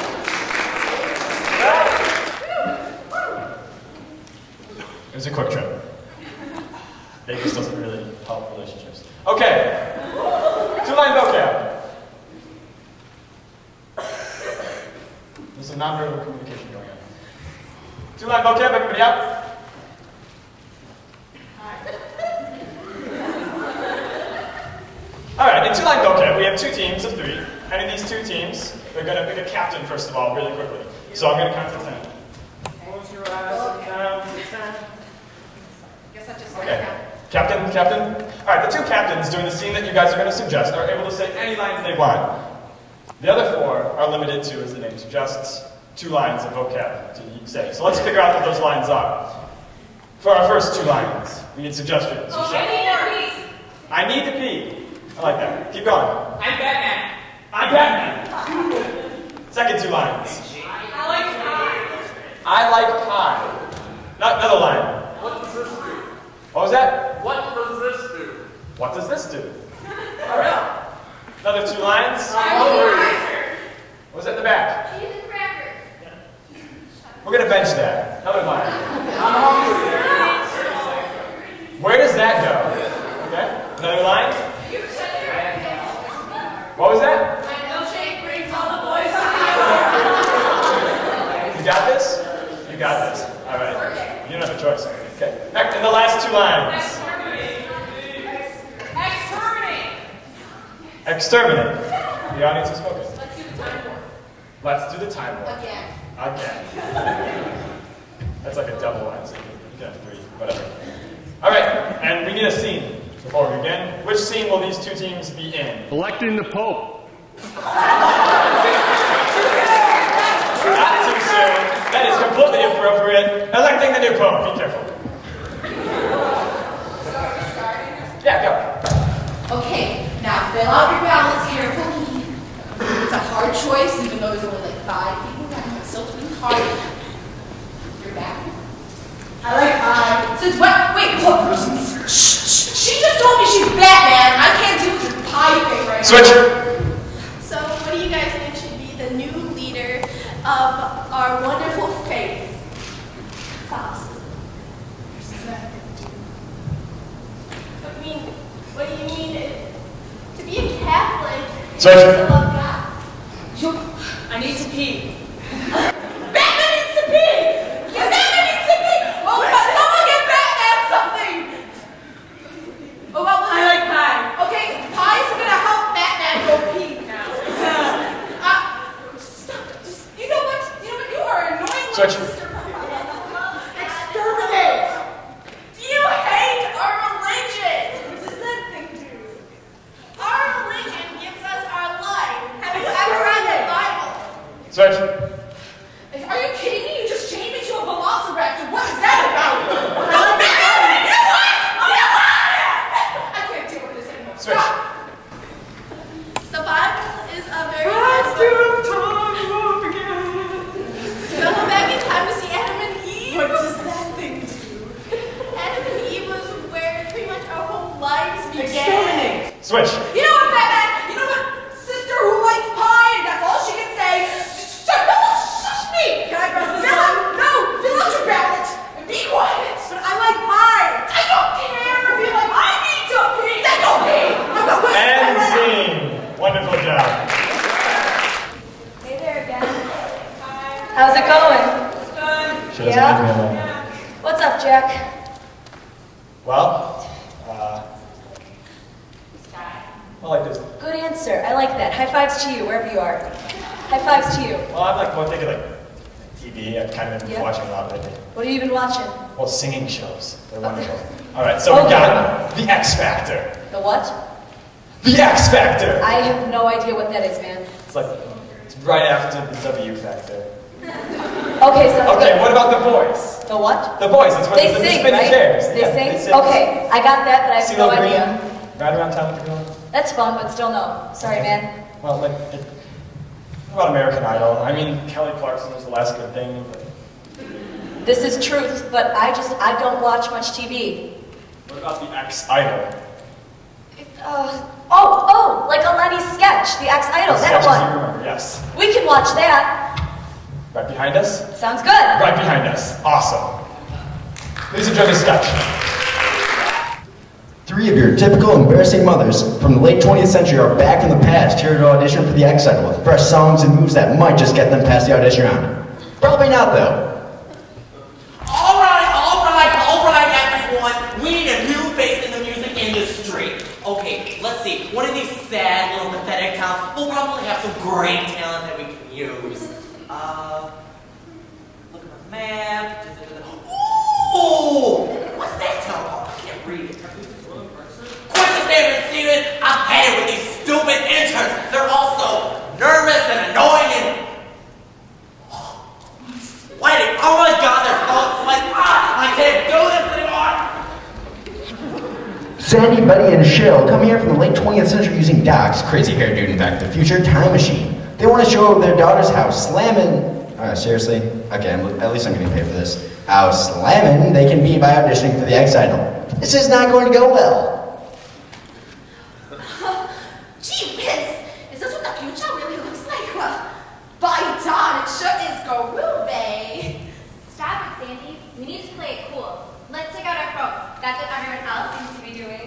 It was a quick trip. Vegas doesn't really help relationships. Okay. Two-line vocab. There's some nonverbal communication going on. Two-line vocab, everybody out? All right, in two-line vocab, we have two teams of three. And in these two teams, they're going to pick a captain, first of all, really quickly. So I'm going to count to ten. Close your eyes and count to ten. Guess I just Okay. Captain, captain. All right, the two captains doing the scene that you guys are going to suggest are able to say any lines they want. The other four are limited to, as the name suggests, two lines of vocab to say. So let's figure out what those lines are. For our first two lines, we need suggestions. Oh, Michelle. I need a piece. I need to pee. I like that. Keep going. I'm Batman. I'm Batman. Second two lines. I like pie. I like pie. Not another line. What does this do? What was that? What does this do? What does this do? All right. Another two lines. I'm hungry. What was that in the back? Cheese and crackers. We're going to bench that. Another line. I'm hungry. Where does that go? Okay. Another line. What was that? My milkshake brings all the boys to You got this? You got this. All right. You don't have a choice. Okay. Next, and the last two lines. Exterminate. Exterminate. The audience is focused. Let's do the time warp. Let's do the time warp. Again. Again. That's like a double line. So you can have three, whatever. All right. And we need a scene before we begin. Which scene will these two teams be in? Electing the Pope. Not too soon. That is completely appropriate. Electing the new pope. Be careful. Yeah, go. Okay, now fill out your balance here for me. It's a hard choice, even though there's only like five people back, but still to be hard. You're back. I like pie. Since what? Wait, what person? Shh, shh. She just told me she's Batman. I can't deal with your pie thing right now. Switch. So, what do you guys think should be the new leader of our wonderful faith? Thoughts? I mean, what do you mean? To be a Catholic is Switch. to love God. I need to pee. Batman needs to pee! Yeah, Batman needs to pee! Oh, but someone get Batman something! Oh, well, I like pie. Okay, pie's gonna help Batman go pee now. Uh, stop. Just, you know what? You know what? You are annoying. Switch. Exterminate! Do you hate our religion? What does that thing do? Our religion gives us our life. Have you ever read the Bible? Switch. Switch. You know what, Batman? You know what? Sister who likes pie, and that's all she can say. Shut, no, shush me! Can I press this button? No, fill out your ballot and be quiet. But I like pie. I don't care if you like. I need to pee. Then go pee. I'm gonna push And my scene. Wonderful job. Hey there again. How's it going? She doesn't Yeah? leave me alone. What's up, Jack? Well, uh, I like this. Good answer. I like that. High fives to you, wherever you are. High fives to you. Well, I'm like more thinking like T V. I've kind of been Yeah. watching a lot lately. What have you been watching? Well, singing shows. They're wonderful. All right, so we Okay. got the X Factor. The what? The X Factor. I have no idea what that is, man. It's like it's right after the W Factor. Okay, sounds Okay, good. what about the Voice? The what? The Voice. It's where They the, the sing, spinning right? chairs. They Yeah, sing? They sing. Okay, I got that, but I have no CeeLo Green, idea. Right around town with the girl. That's fun, but still no. Sorry, man. Well, like, it, what about American Idol? I mean, Kelly Clarkson was the last good thing. But This is truth, but I just, I don't watch much T V. what about the X Idol? Uh, oh, oh, like a Lenny sketch, the X Idol, The that sketches you one. remember, yes. We can watch that. Right behind us? Sounds good. Right behind us. Awesome. Please enjoy the sketch. Three of your typical embarrassing mothers from the late twentieth century are back from the past here to audition for the X Idol with fresh songs and moves that might just get them past the audition round. Probably not, though. All right, all right, all right, everyone. We need a new face in the music industry. Okay, let's see. One of these sad little pathetic towns will probably have some great talent that we can use. Uh, look at the map. Ooh, what's that town called? I can't read it. Quentin David Steven, I've had it with these stupid interns. They're all so nervous and annoying and sweating. Oh my God, they're so sweaty. Ah, I can't do this anymore. Sandy, Betty, and Cheryl come here from the late twentieth century using Doc's crazy hair dude in Back to the Future time machine. They want to show their daughter's how slamming. Uh, seriously? Okay, I'm, at least I'm getting paid for this. How slamming they can be by auditioning for the X Idol. This is not going to go well. Gee whiz, is this what the future really looks like? Well, by dawn, it sure is groovy. Stop it, Sandy. We need to play it cool. Let's take out our phones. That's what everyone else seems to be doing.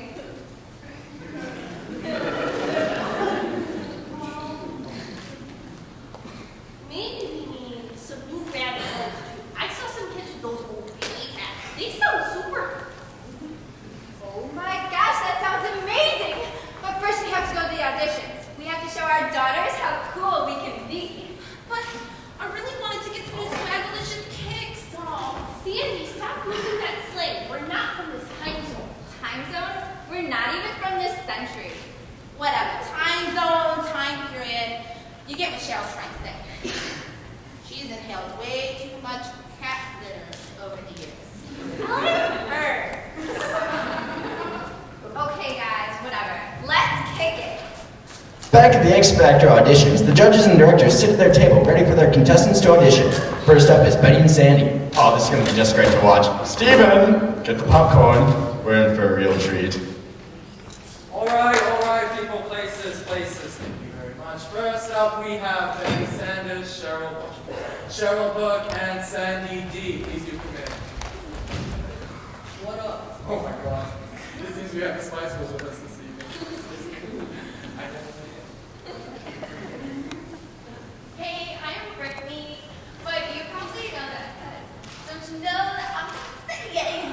Maybe we need some new bad clothes too. I saw some kids with those old baby hats. They sound super. Oh my gosh, that sounds amazing! But first we have to go to the auditions. We have to show our daughters how cool we can be. But I really wanted to get some new swagalicious kicks. Oh, Sandy, stop using that slang. We're not from this time zone. Time zone? We're not even from this century. Whatever, time zone, time period. You get what Cheryl's trying to say. She's inhaled way too much cat litter over the years. I like her. Okay guys, whatever. Let's kick it. Back at the X Factor auditions, the judges and directors sit at their table ready for their contestants to audition. First up is Betty and Sandy. Oh, this is going to be just great to watch. Steven, get the popcorn. We're in for a real treat. All right, all right, people, places, places. Thank you very much. First up, we have Betty Sanders, Cheryl Bush, Cheryl Book, and Sandy D. Please do come in. What up? Oh my God. This seems we have the Spice Girls with us this evening. I never Hey, I am Brittany, but you probably know that because don't you know that I'm singing?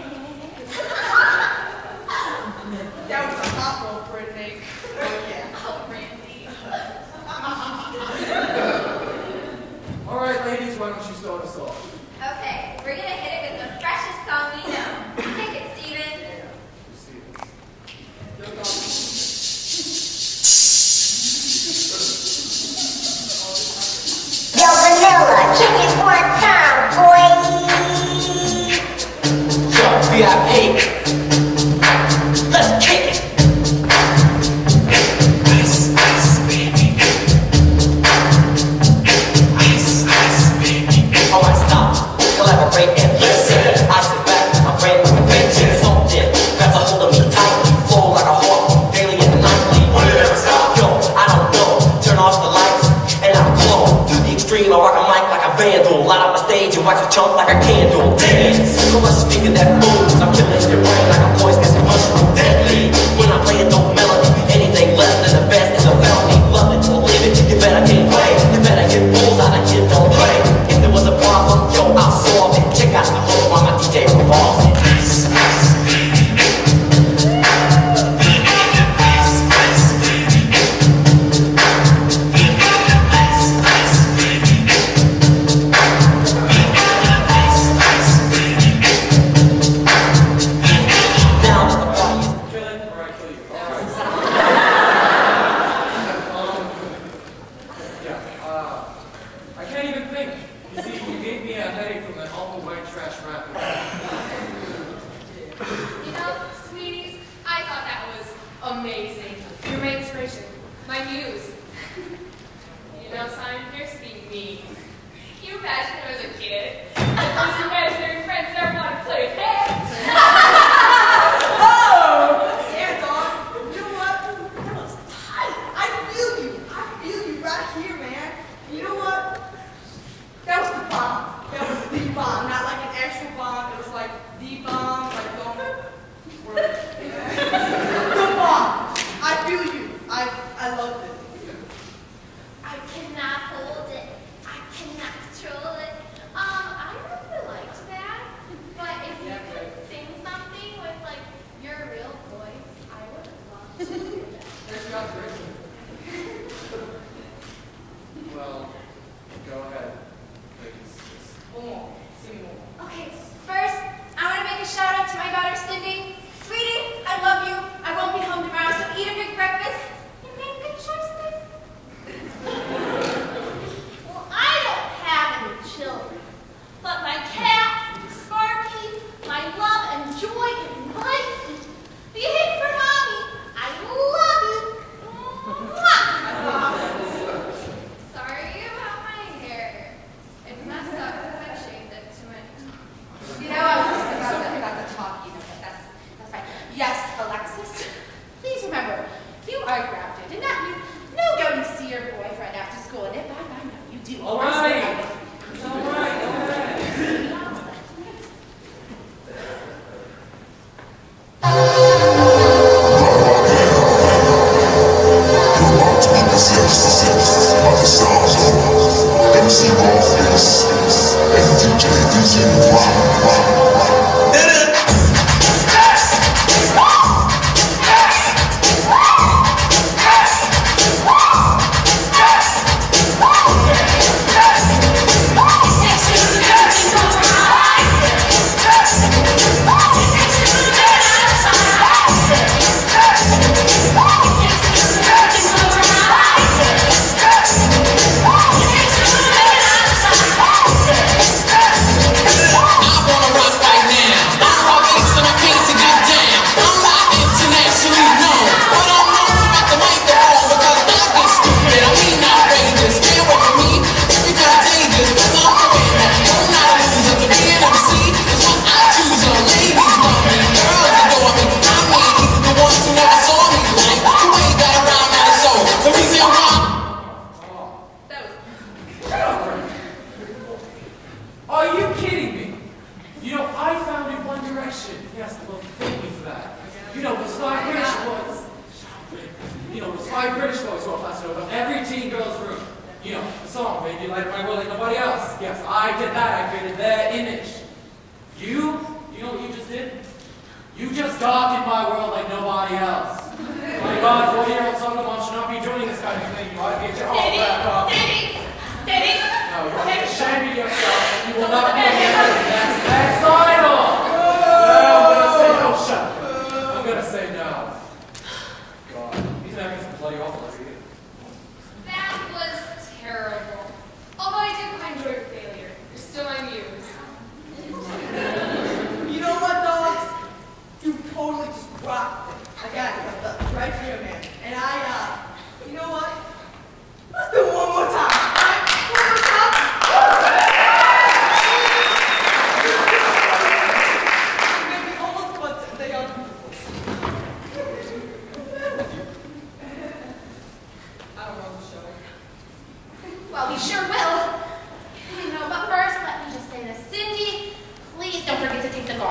That was a hot roll, Brittany. Oh yeah. Oh, Randy. All right, ladies, why don't you start us off? Okay, we're gonna hit it with the freshest song we know. Take it, Steven. Yo, Vanilla, kick it one time, boy. Yo, V I P. Let's kick it. Ice, ice, baby. Ice, ice, baby. Oh, I stop, collaborate, and listen. I sit back, my brain, my invention, something grabs a hold of me tightly, flow like a hawk, daily and nightly. thinking that moves. I'm killing your brain like a poisonous mushroom, deadly. When I play it, no melody. Anything less than the best is a felony. Love it or leave it. You better get play. You better get bulls out of kid, don't play. If there was a problem, yo, I'll solve it. Check out the hole while my D J revolves it.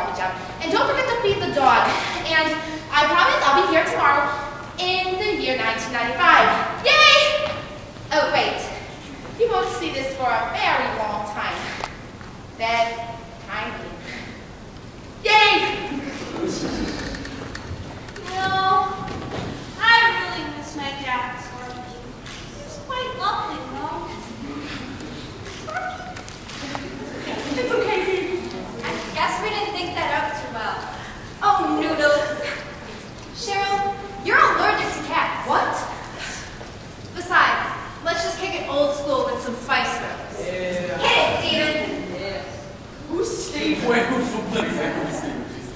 coffee job. And don't forget to feed the dog. And I promise I'll be here tomorrow in the year nineteen ninety-five. Yay! Oh, wait. You won't see this for a very long time. Then, tiny. Yay! No, I really miss my cat, Sparky. He's quite lovely, though. It's okay, baby. I guess we didn't think that out too well. Oh, noodles. Cheryl, you're allergic to cats. What? Besides, let's just kick it old school with some Spice Girls. Yeah. Hit it, Steven. Yeah. Who's Steve? Wait, who's from Steve?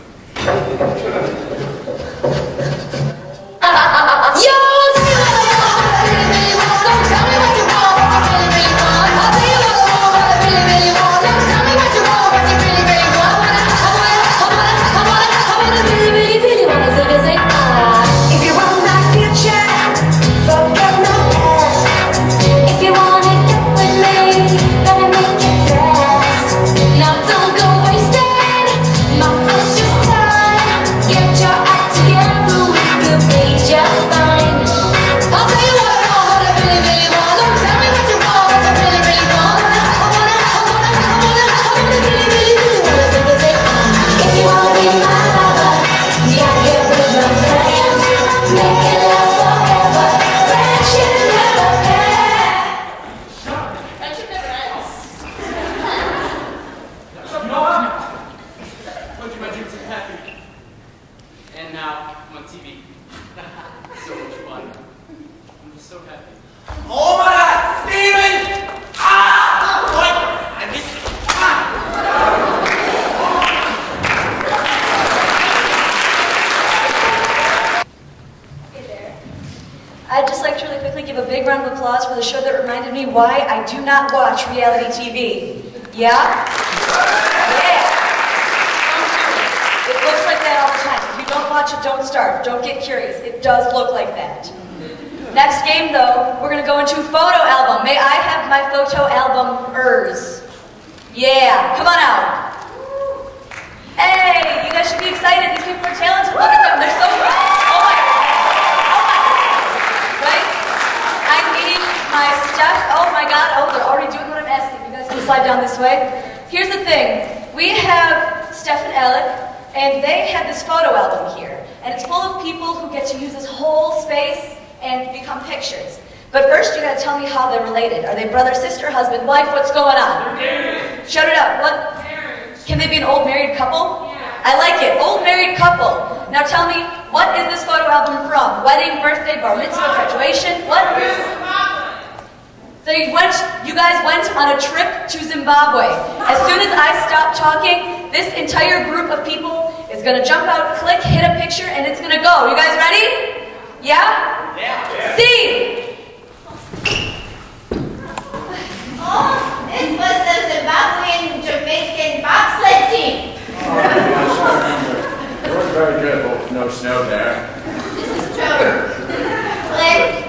Why I do not watch reality T V. Yeah? Yeah. It looks like that all the time. If you don't watch it, don't start. Don't get curious. It does look like that. Next game, though, we're going to go into photo album. May I have my photo album-ers? Yeah, come on out. Hey, you guys should be excited. These people are talented. Look at them. They're so good. Oh my God. Oh my God. Right? I need my stuff. Oh my God. Oh, they're already doing what I'm asking. You guys can slide down this way. Here's the thing. We have Steph and Alec, and they have this photo album here. And it's full of people who get to use this whole space and become pictures. But first, you gotta tell me how they're related. Are they brother, sister, husband, wife? What's going on? They're married. Shout it out. What? Marriage. Can they be an old married couple? Yeah. I like it. Old married couple. Now tell me, what is this photo album from? Wedding, birthday, bar mitzvah, graduation? What? They went, you guys went on a trip to Zimbabwe. As soon as I stop talking, this entire group of people is gonna jump out, click, hit a picture, and it's gonna go. You guys ready? Yeah? Yeah. See! Oh, this was the Zimbabwean Jamaican bobsled team. Oh, yes, I remember. It was very good, but no snow there. This is true. Click.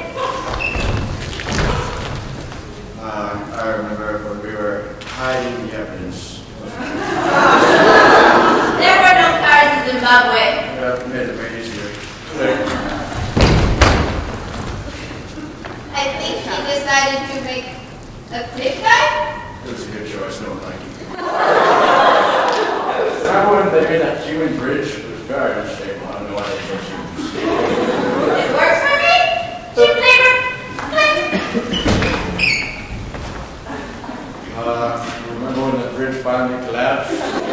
Uh, I remember when we were hiding the evidence. There were no cars in Zimbabwe. That made it way easier. Click. I think he decided to make a click guy. It was a good choice, no one liked it. That one, they made that human bridge. It was very unstable. I don't know why they chose humans. It works for me. Cheap labor. Uh, remember when the bridge finally collapsed?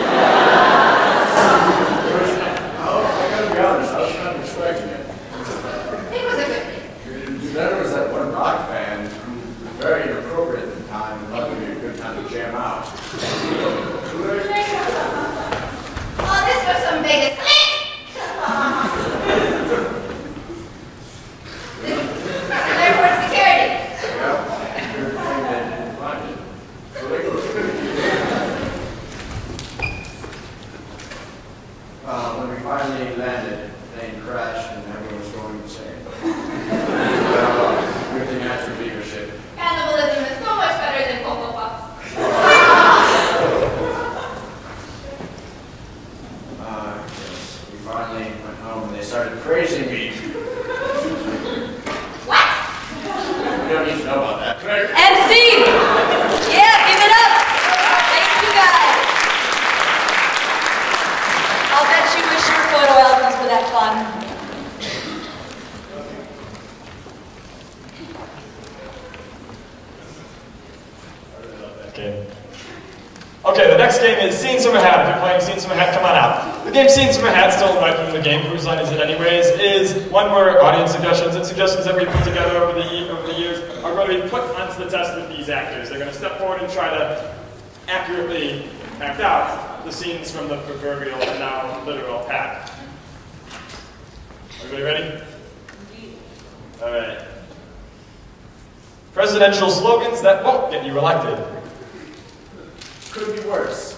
Oh, I gotta be honest, I was kind of expecting it. It was a good thing. There was that one rock fan who was very inappropriate at the time and thought it would be a good time to jam out. Oh, this was some biggest click. Airport security. Yep. Good thing they didn't find it. Uh, when we finally landed, the plane crashed and everyone was going insane. Well, good thing after leadership. Cannibalism is so much better than Cocoa Puffs. finally went home and they started praising me. What? You don't need to know about that. And scene! Yeah, give it up! Thank you guys! I'll bet you wish your photo albums were that fun. Okay. Okay, the next game is Scenes from a Hat. If you're playing Scenes from a Hat, come on out. The game Scenes from a Hat, still invited from the game, whose line is it anyways, is one where audience suggestions and suggestions that we put together over the, over the years are going to be put onto the test with these actors. They're going to step forward and try to accurately act out the scenes from the proverbial and now literal hat. Everybody ready? All right. Presidential slogans that won't get you elected. Could be worse.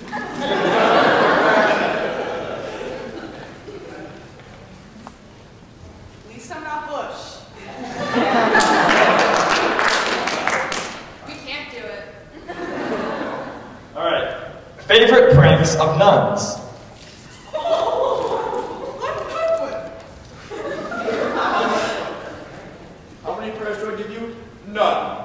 At least I'm not Bush. We can't do it. All right. Favorite pranks of nuns. How many prayers do I give you? None.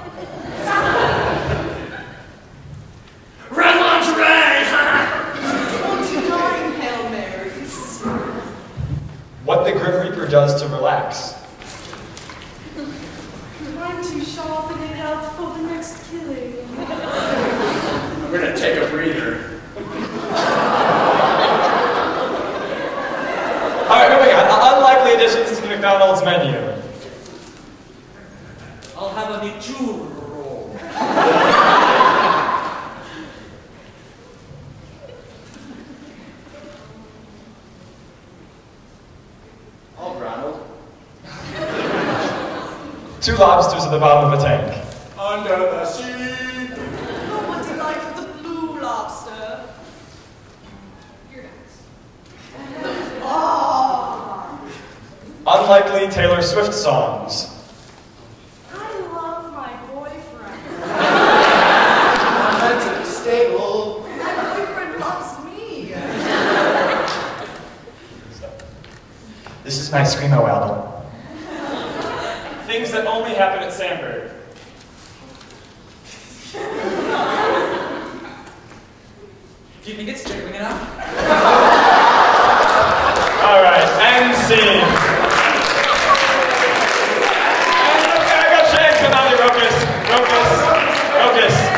Red lingerie! twenty-nine Hail Marys. What the Grim Reaper does to relax. I'm too sharp and it helps for the next killing. I'm gonna take a breather. All right, moving on. Unlikely additions to the McDonald's menu. I'll have a nichur roll. Oh, Ronald. Two lobsters at the bottom of a tank. Under the sea. Oh, what delight with the blue lobster. You're next. Oh, Unlikely Taylor Swift songs. I love my boyfriend. I'm meant to be stable. My boyfriend loves me. This is my Screamo album. Things that only happen at Sandburg. Do you think it's jiggling enough? All right, end scene. And okay, I got Shane. Come on, Rocus. Rocus. Rocus.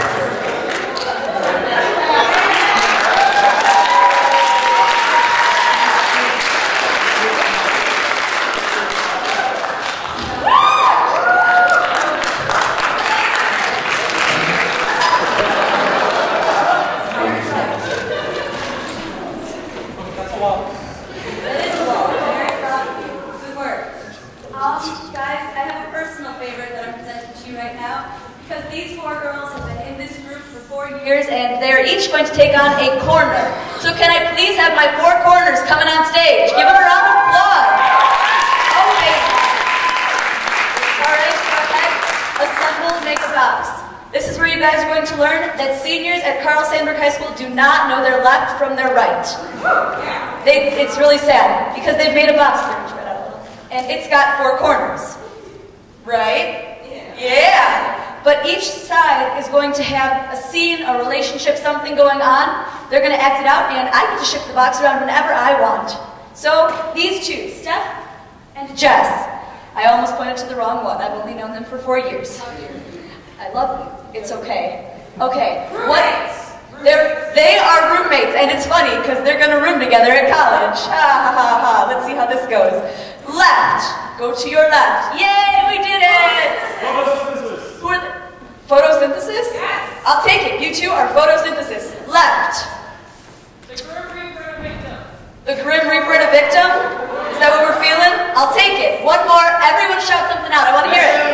It is a wall. I'm very proud of you. Good work. Um, guys, I have a personal favorite that I'm presenting to you right now because these four girls have been in this group for four years and they're each going to take on a corner. So can I please have my four corners coming on stage? Give them a round of applause. Okay. All right, go ahead. Assemble, make a box. This is where you guys are going to learn that seniors at Carl Sandburg High School do not know their left from their right. They, it's really sad because they've made a box for each other, and it's got four corners, right? Yeah. Yeah. But each side is going to have a scene, a relationship, something going on. They're going to act it out, and I get to shift the box around whenever I want. So these two, Steph and Jess. I almost pointed to the wrong one. I've only known them for four years. I love you. It's okay. Okay. Roommates. What? They're, they are roommates, and it's funny because they're going to room together at college. Ha ha ha ha. Let's see how this goes. Left. Go to your left. Yay, we did it. Photosynthesis. Who are the photosynthesis? Yes. I'll take it. You two are photosynthesis. Left. The Grim Reaper and a victim. The Grim Reaper and a victim? Is that what we're feeling? I'll take it. One more. Everyone shout something out. I want to hear it.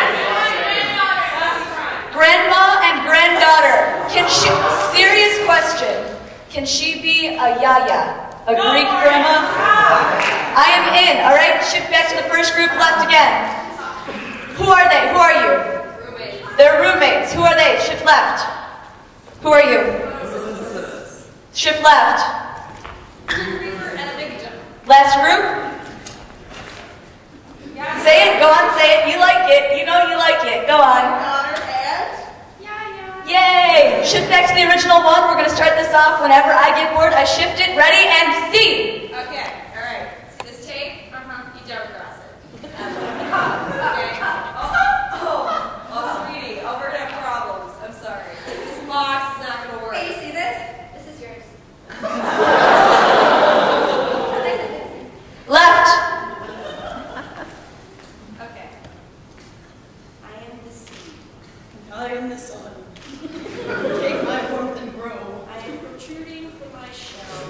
Grandma and granddaughter. Can she, serious question, can she be a yaya? A Greek grandma? I am in, all right? Shift back to the first group, left again. Who are they? Who are you? Roommates. They're roommates. Who are they? Shift left. Who are you? Shift left. Grim Reaper and a victim. Last group. Yeah. Say it, go on, say it. You like it. You know you like it. Go on. Honor and? Yeah, Yay! Shift back to the original one. We're going to start this off whenever I get bored. I shift it. Ready and see. Okay, all right. See this tape? Uh-huh. You double cross it. Okay. Oh, oh, sweetie. Oh, we're gonna have problems. I'm sorry. This, this box is not gonna work. Hey, you see this? This is yours. Left. Okay. I am the seed. I am the sun. Take my warmth and grow. I am protruding from my shell.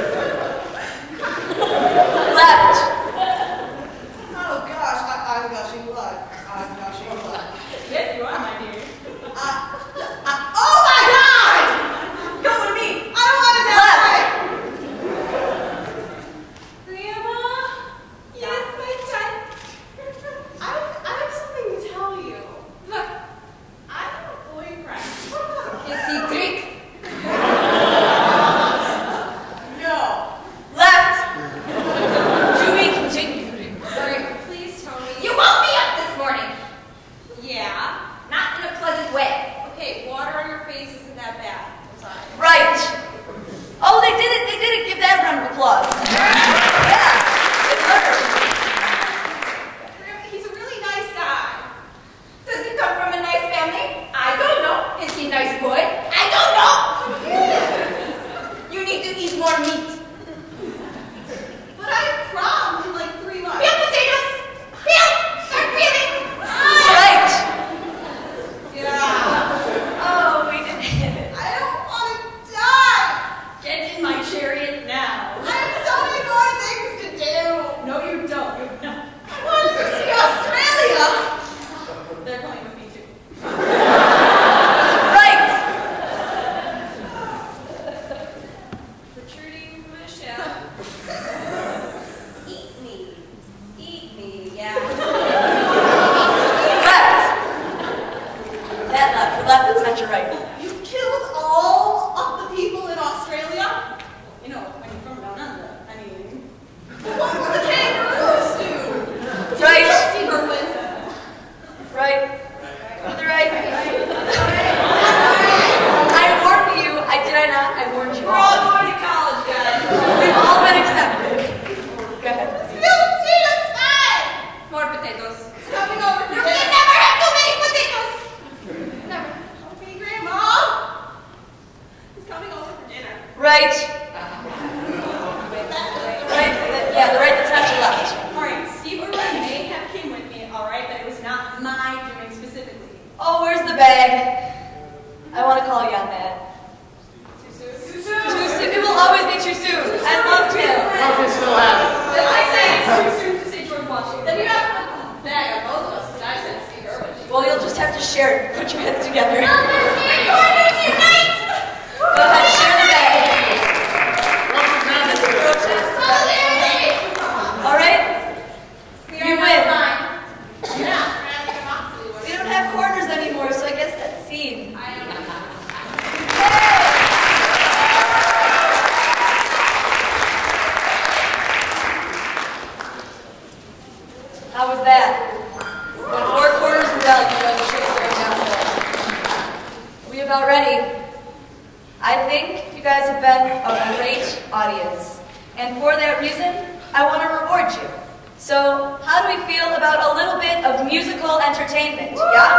Left. Oh gosh, I, I'm gushing blood. I'm gushing blood. Yes, you are, my dear. Uh, uh, oh my God! Come with me. I don't want to die. Grandma? Yes, my child. I, I have something to tell you. Look, I have a boyfriend. Is he Greek? No. Left. To be continued. All right, please tell me. You woke me up this morning. Yeah. Not in a pleasant way. Okay, water on your face isn't that bad. I'm sorry. Right. Oh, they did it. They did it. Give that a round of applause. Yeah. It worked. He's a really nice guy. Does he come from a nice family? I don't know. Is he a nice boy? I don't know. You need to eat more meat. But I prom in like three months. Peel potatoes. Peel. Start peeling. Right. Yeah. Oh, we did it. I don't want to die. Get in my chariot now. I have so many more things to do. No, you don't. You no. I want to see Australia. They're coming with me too. Right. Protruding from my shell. Eat me. Eat me, yeah. Left. That left. Your left is not your right. You've killed all of the people in Australia? You know, when you're from down under, I mean. What will the kangaroos do? Right. Steve Irwin. Right. To the right. I warned you. I did I not? I warned you We're all all. going to college, guys. We've all been accepted. Go ahead. Peel potatoes, fine. More potatoes. It's coming over. You can never have too many potatoes. Never. Okay, Grandma. He's coming over for dinner. Right. Wait, that's the way. Right. Yeah, the right that's not your left. All right, Steve Irwin may have came with me, all right, but it was not my doing specifically. Oh, where's the bag? I want to call you on that. Too soon? Too Too soon. It will always be too soon. I loved him. Fucking still have it. Then I say it's too soon to say George Washington. Then you have to put the bag on both of us, because I said Steve Irwin. Well, you'll just have to share it. Put your heads together. No, there's three corners unite! Go ahead, share the bag. Solidarity! All right? We You are win. not fine. Yeah. We don't have corners anymore, so I guess that's scene. I don't know. How was that? When four quarters were done, you know the shit's going down there. We about ready? I think you guys have been a great audience. And for that reason, I want to reward you. So, how do we feel about a little bit of musical entertainment? Yeah?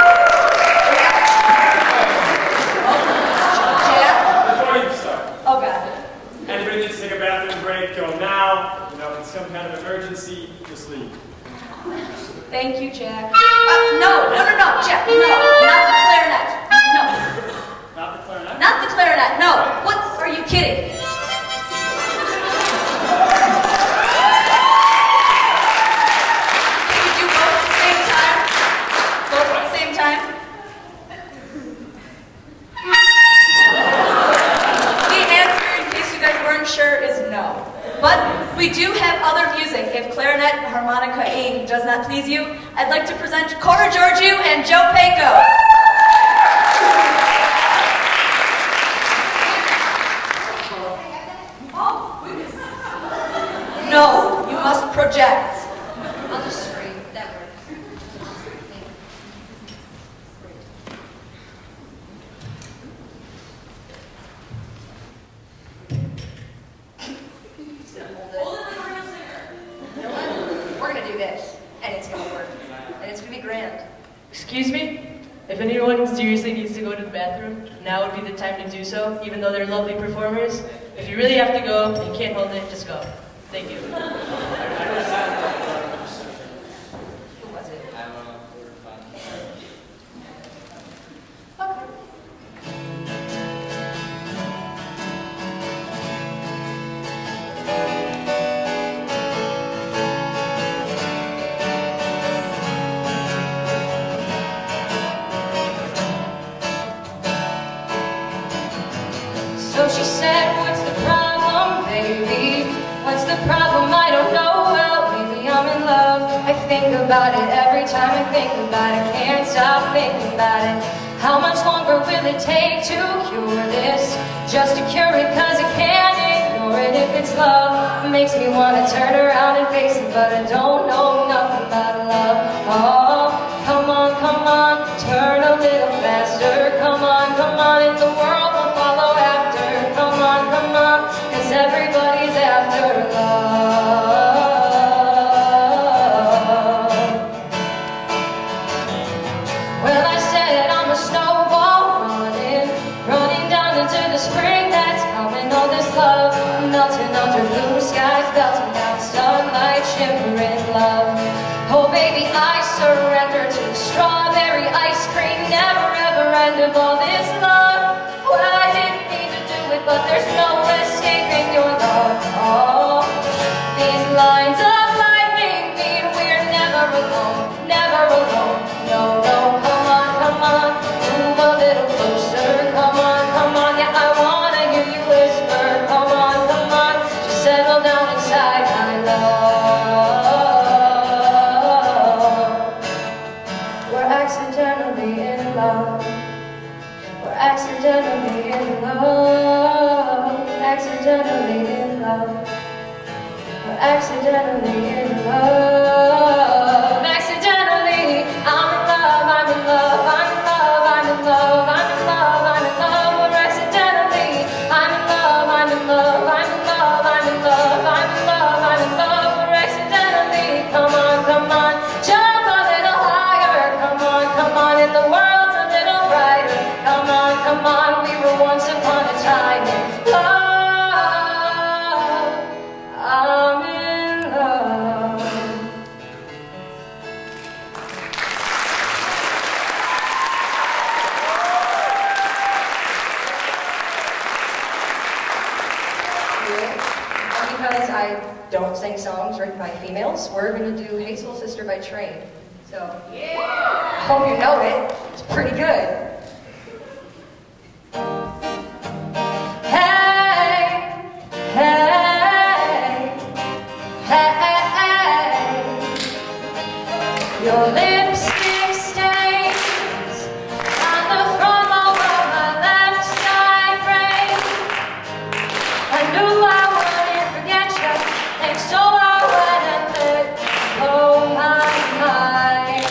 Yeah? Before you start, Oh, God. anybody needs to take a bathroom break, go now. You know, if it's some kind of emergency, just leave. Thank you, Jack. Uh, no, no, no, no, Jack, no, not the clarinet. No, Not the clarinet? not the clarinet, no. What, are you kidding? Can we do both at the same time? Both at the same time? The answer, in case you guys weren't sure, is no. But we do have other music. If clarinet, harmonica-ing does not please you, I'd like to present Cora Georgiou and Joe Pecos. Oh, goodness. No, you must project. I'll just scream. That works. Hold it like a real singer. You know what? We're gonna do this, and it's gonna work, and it's gonna be grand. Excuse me? If anyone seriously needs to go to the bathroom, now would be the time to do so, even though they're lovely performers. If you really have to go and you can't hold it, just go. Thank you. Who was it? So she said, what's the problem, baby? What's the problem? I don't know. Well, maybe I'm in love. I think about it every time I think about it. Can't stop thinking about it. How much longer will it take to cure this? Just to cure it, cause I can't ignore it. If it's love, it makes me want to turn around and face it. But I don't know nothing about love. Oh, come on, come on, turn a little faster. Come on, come on, and the world will follow after. Come on, come on, cause everybody's after love. Well, I said I'm a snowball running, running down into the spring that's coming. All this love melting under blue skies, belting down sunlight, shimmering love. Oh baby, I surrender to the strawberry ice cream, never ever end of all this love. Well, I didn't mean to do it, but there's no escaping your love. Oh, these lines of lightning mean we're never alone, never alone. No, no, come on, come on, move a little closer. Come on, come on, yeah, I wanna hear you whisper. Come on, come on, just settle down inside my love. We're accidentally in love. We're accidentally in love. Accidentally in love. We're accidentally in love. Accidentally, I'm in love, I'm in love, I'm in love, I'm in love, I'm in love, I'm in love. We're accidentally, I'm in love, I'm in love, I'm in love, I'm in love, I'm in love, I'm in love. We're accidentally, come on, come on, jump a little higher. Come on, come on, and the world's a little brighter. Come on, come on, we were once upon a time in love. I'm in love. Because I don't sing songs written by females, we're going to do Hey Soul Sister by Train. So, yeah. I hope you know it. It's pretty good. Hey, hey, hey, your lipstick stains on the front of my left side brain. I knew I wouldn't forget you, and so I went and let go my mind.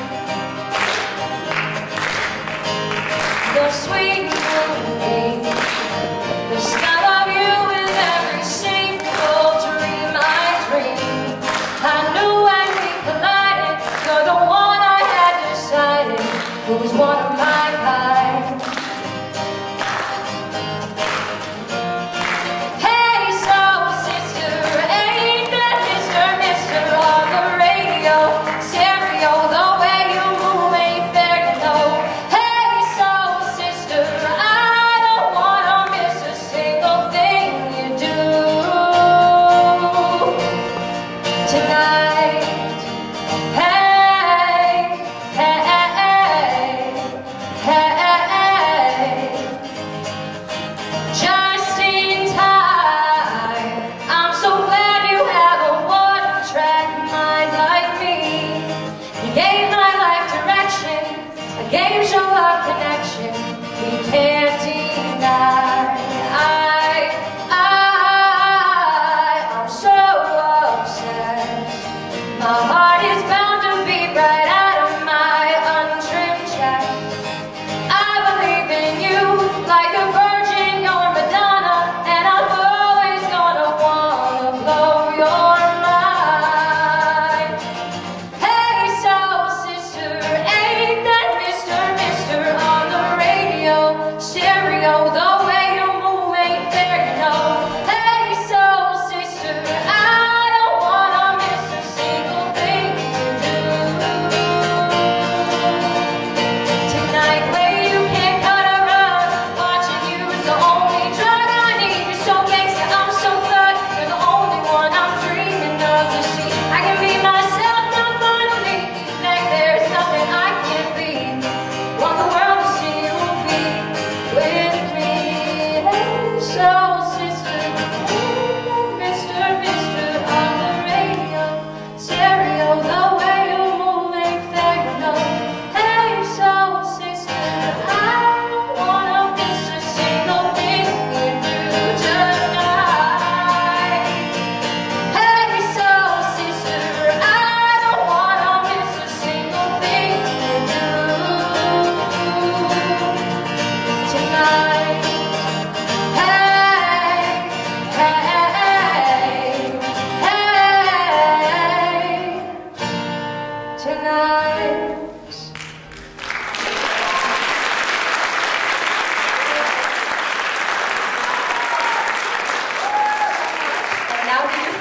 The sweet moonbeam, the smell of you in every single dream I dream. I knew when we collided, you're the one I had decided who's one of my kind. Hey, soul sister, ain't that Mister Mister on the radio, stereo, the way you move ain't fair to know. Hey, soul sister, I don't wanna miss a single thing you do tonight. Hey, hey, hey, just in time. I'm so glad you have a one-track mind like me. You gave my life direction, a game show of connection. We can't deny. I, I, I'm so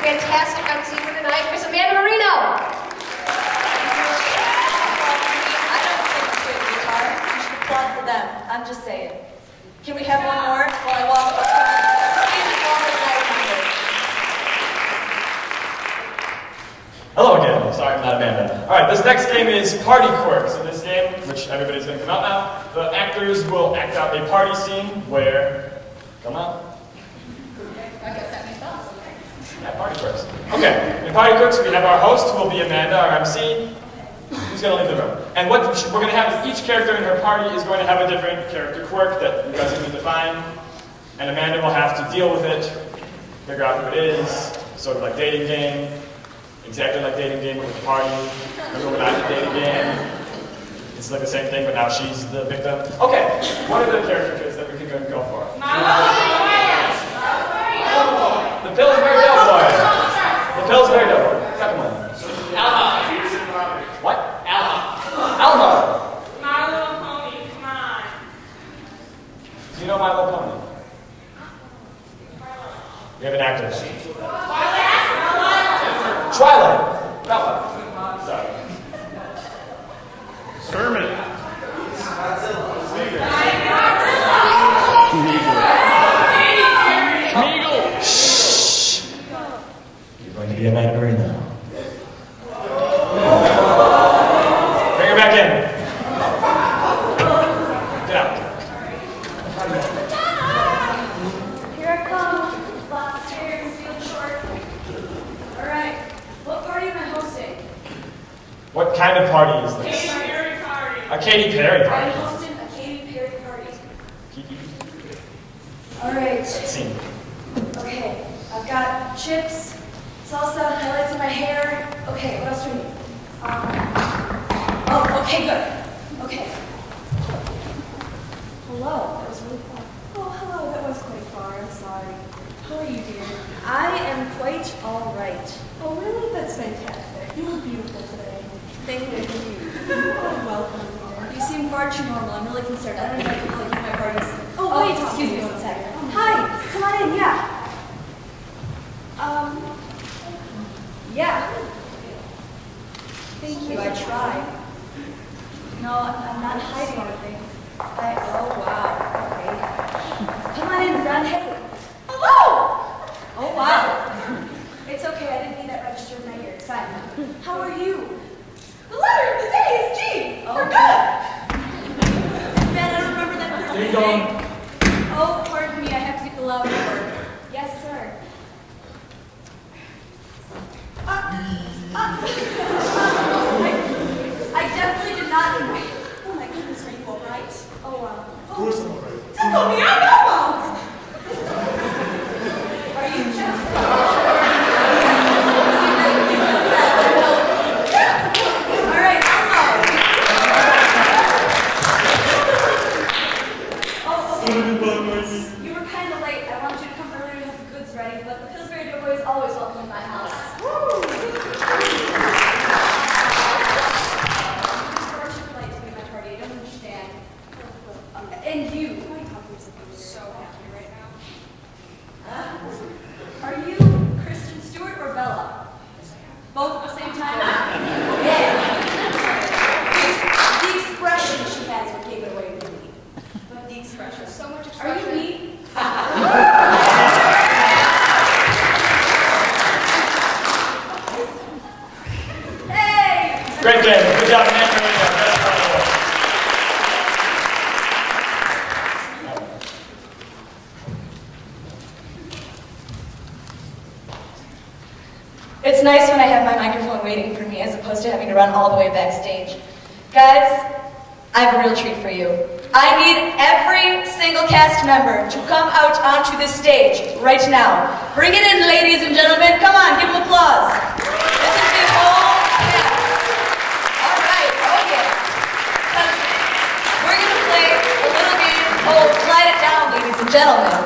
fantastic M C for tonight, Miss Amanda Marino. I don't think you play the guitar. You should applaud for them. I'm just saying. Can we have one more while I walk up? Hello again. Sorry, I'm not Amanda. All right, this next game is Party Quirks. In this game, which everybody's going to come out now, the actors will act out a party scene where, come on. I guess that makes sense. Yeah, Party Quirks. Okay, in Party Quirks, we have our host, who will be Amanda, our M C, who's going to leave the room. And what we're going to have is each character in her party is going to have a different character quirk that you guys are going to define, and Amanda will have to deal with it, figure out who it is, sort of like dating game. Exactly like dating game with the party. Remember when I did dating game? It's like the same thing, but now she's the victim. Okay, what are the character traits that we can go for? The Pillsbury Doughboy. The Pillsbury Doughboy. Second one. Alma. What? Alma. Alma. My Little Pony, come on. Do you know My Little Pony? We have an actor. Twilight. Bella. Sorry. Kermit. Schmeagle. Shh. You're going to be Amanda Marino. Bring her back in. Get out. Here I come. Lots of chairs, feeling short. All right. What party am I hosting? What kind of party is this? Katy Perry party. A Katy Perry I'm party. hosting a Katy Perry party. Kiki. All right. Scene. Okay. I've got chips, salsa, highlights in my hair. Okay. What else do we need? Um, oh. Okay. Good. Okay. Hello. That was really far. Oh, hello. That was quite far. I'm sorry. How are you, dear? I am quite all right. Oh, really? That's fantastic. You look beautiful today. Thank you. Oh, welcome, dear. You seem far too normal. I'm really concerned. I don't know if I can really keep my parties. Oh, Oh, wait. Excuse me one second. Hi. Come on in. Yeah. Um. Yeah. Thank you. I tried. No, I'm not hiding anything. I. Oh, wow. Okay. Come on in, friend. Hey. Hello. Oh, wow. It's okay, I didn't mean that registered in my ear. It's fine. How are you? The letter of the day is G. Oh, we're good. Man, I don't remember that person's name. Oh, pardon me, I have to get the louder word. Yes, sir. Uh, uh, I, I definitely did not. Oh my goodness, are you all right? Oh, wow. Of course I'm all right. Tickle me, I know. Are you just? All right, Elmo. Oh, okay. You were kind of late. I wanted you to come earlier and have the goods ready, but the Pillsbury Doughboy is always welcome in my house. Far too polite to be at my party. I don't understand. And you. So happy right now. Uh, are you Kristen Stewart or Bella? Both at the same time? Yeah. The, the expression she has what gave it away to me. But the expression. So much expression. Are you me? Hey! Great game. Good job, Amanda Marino. It's nice when I have my microphone waiting for me as opposed to having to run all the way backstage. Guys, I have a real treat for you. I need every single cast member to come out onto this stage right now. Bring it in, ladies and gentlemen. Come on, give them applause. This is the whole cast. All right, okay. Because we're going to play a little game. Oh, slide it down, ladies and gentlemen.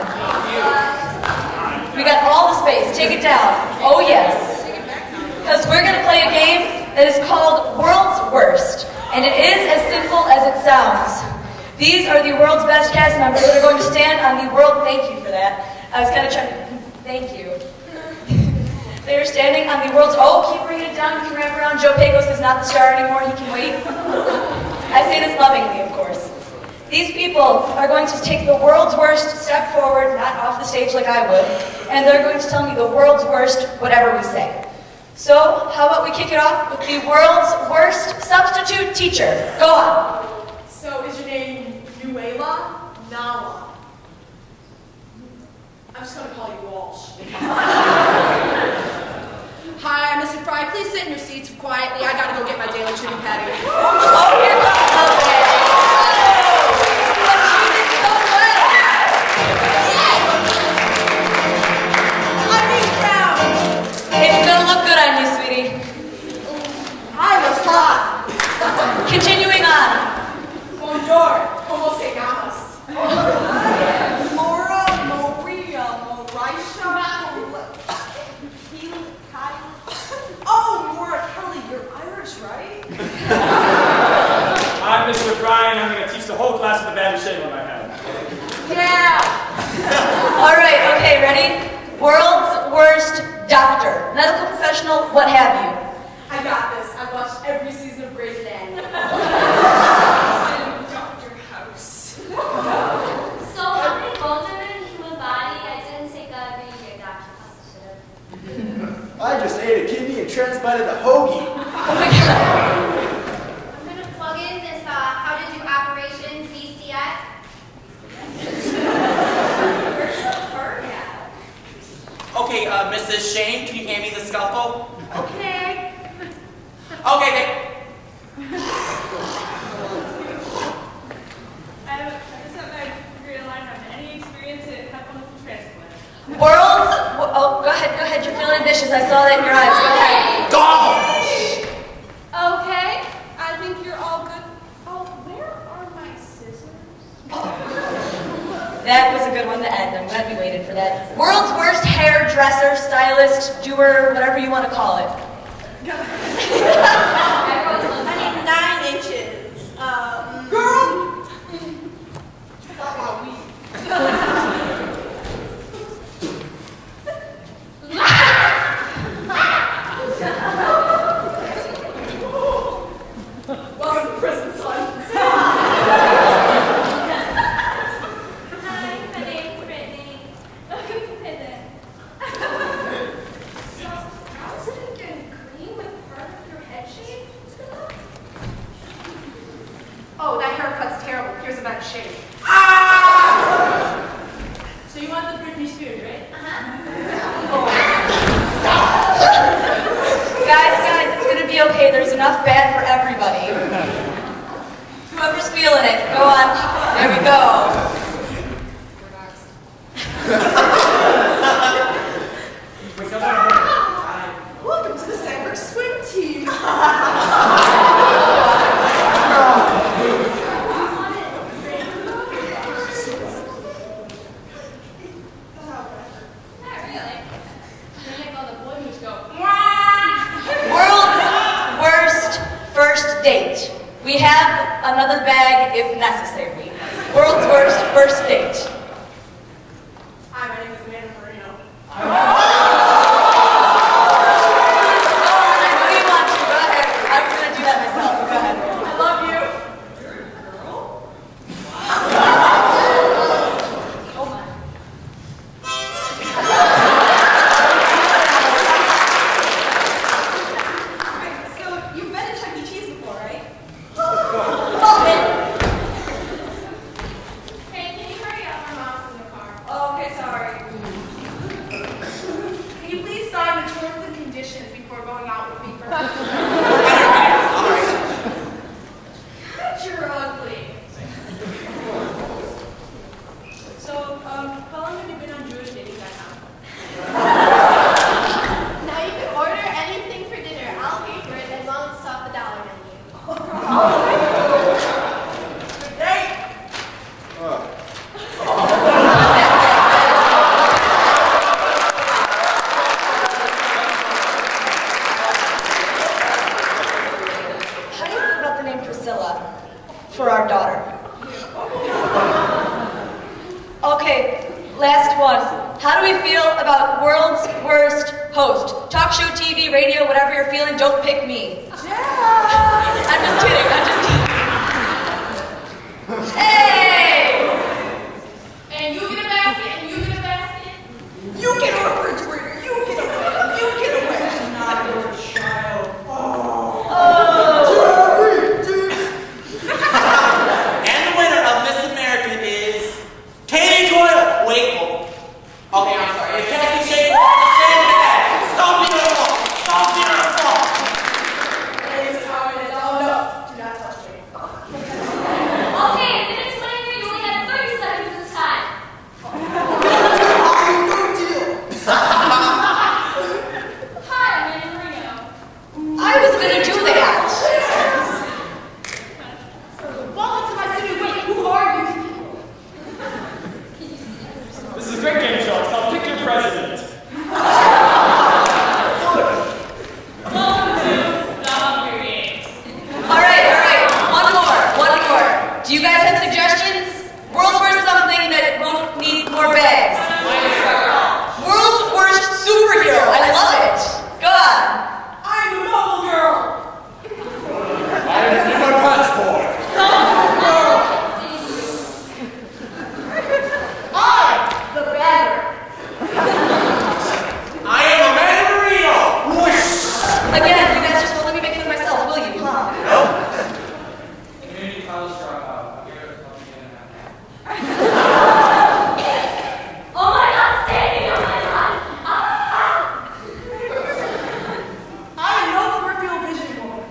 We got all the space. Take it down. Oh, yes. Because we're going to play a game that is called World's Worst. And it is as simple as it sounds. These are the world's best cast members that are going to stand on the world, thank you for that. I was kind of trying to, thank you. They are standing on the world's, oh, keep bringing it down, we can wrap around. Joe Pecos is not the star anymore, he can wait. I say this lovingly, of course. These people are going to take the world's worst step forward, not off the stage like I would, and they're going to tell me the world's worst whatever we say. So, how about we kick it off with the world's worst substitute teacher? Go on. So, is your name Nuela? Nala? I'm just going to call you Walsh. Hi, I'm Mister Fry. Please sit in your seats quietly. I got to go get my daily chicken patty. Oh, here comes okay. It's gonna look good on you, sweetie. I was hot. Continuing on. Bonjour. ¿Cómo se llamas? Laura, Maria, Marisha, Oh, Maura Kelly, you're Irish, right? I'm Mister Brian. I'm going to teach the whole class with a bad shave on my head. Yeah. All right, okay, ready? World's worst doctor, medical professional, what have you. I got this. I watched every season of Grey's Anatomy. Doctor House. So how many bones are in a human body? I didn't take a being a doctor class. I just ate a kidney and transplanted a hoagie. Oh my god. I'm going to plug in this uh, how to do operations V C S. Okay, uh, Missus Shane, can you hand me the scalpel? Okay. Okay, then. I have, I just got my degree in line. Have any experience in helping with the transplant? World's, oh, go ahead, go ahead, you're feeling ambitious. I saw that in your eyes, go ahead. Okay, I think you're all good. Oh, where are my scissors? That was a good one to end. I'm glad we waited for that. World's worst hairdresser, stylist, doer, whatever you want to call it. I need nine inches. Um, Girl! Talk about weed. Welcome to prison, son. Oh, that haircut's terrible. Here's a better shave. Ah! So you want the Britney Spears, right? Uh-huh. Guys, guys, it's gonna be okay. There's enough bad for everybody. Whoever's feeling it, go on. There we go. Welcome to the Sandburg swim team. World's worst first date. We have another bag if necessary. World's worst first date. Hi, my name is Amanda Marino. Oh, I know you want to. Go ahead. I was going to do that myself. Go ahead. I love you. Oh my. So, you've been to Chuck E. Cheese before, right? Love it. Hey, can you hurry up? My mom's in the car. Oh, okay, sorry. Can you please sign the terms and conditions before going out with me first? God, you're ugly. So, um, how long have you been on Jewish dating dot com? Now you can order anything for dinner. I'll pay for it as long as it's off the dollar menu. Hey! host. Talk show, T V, radio, whatever you're feeling, don't pick me. Yeah. I'm just kidding, I'm just kidding. Hey! And you get a basket, and you get a basket. You get a refrigerator. You get a you get a wedge. Not your child. Oh. And the winner of Miss America is Katie Doyle. Wait. Okay, I'm sorry. It's Cassie Shane. Stop being a fault. Stop being a fault. Ladies, how it is? Oh no, do not touch me. Okay, minute twenty-three, you only have thirty seconds this time. Hi, I'm Anna Marino. I was gonna do that. Welcome to my city. Wait, who are you? This is a great game show. It's called Pick Your President. Welcome to the Hunger Games. Alright, alright, one more, one more. Do you guys have suggestions? World's worst something that won't need more bags. World's worst superhero, I love it. Go on. I'm the mobile girl. I didn't need my passport. I'm the bagger. I am Amanda Marino. Whoosh. Again, you guys just won't let me make fun of myself, will you, huh? Community college dropout. I'll give it a couple minutes. Oh my god, Sandy, oh my god. I'm no peripheral vision woman.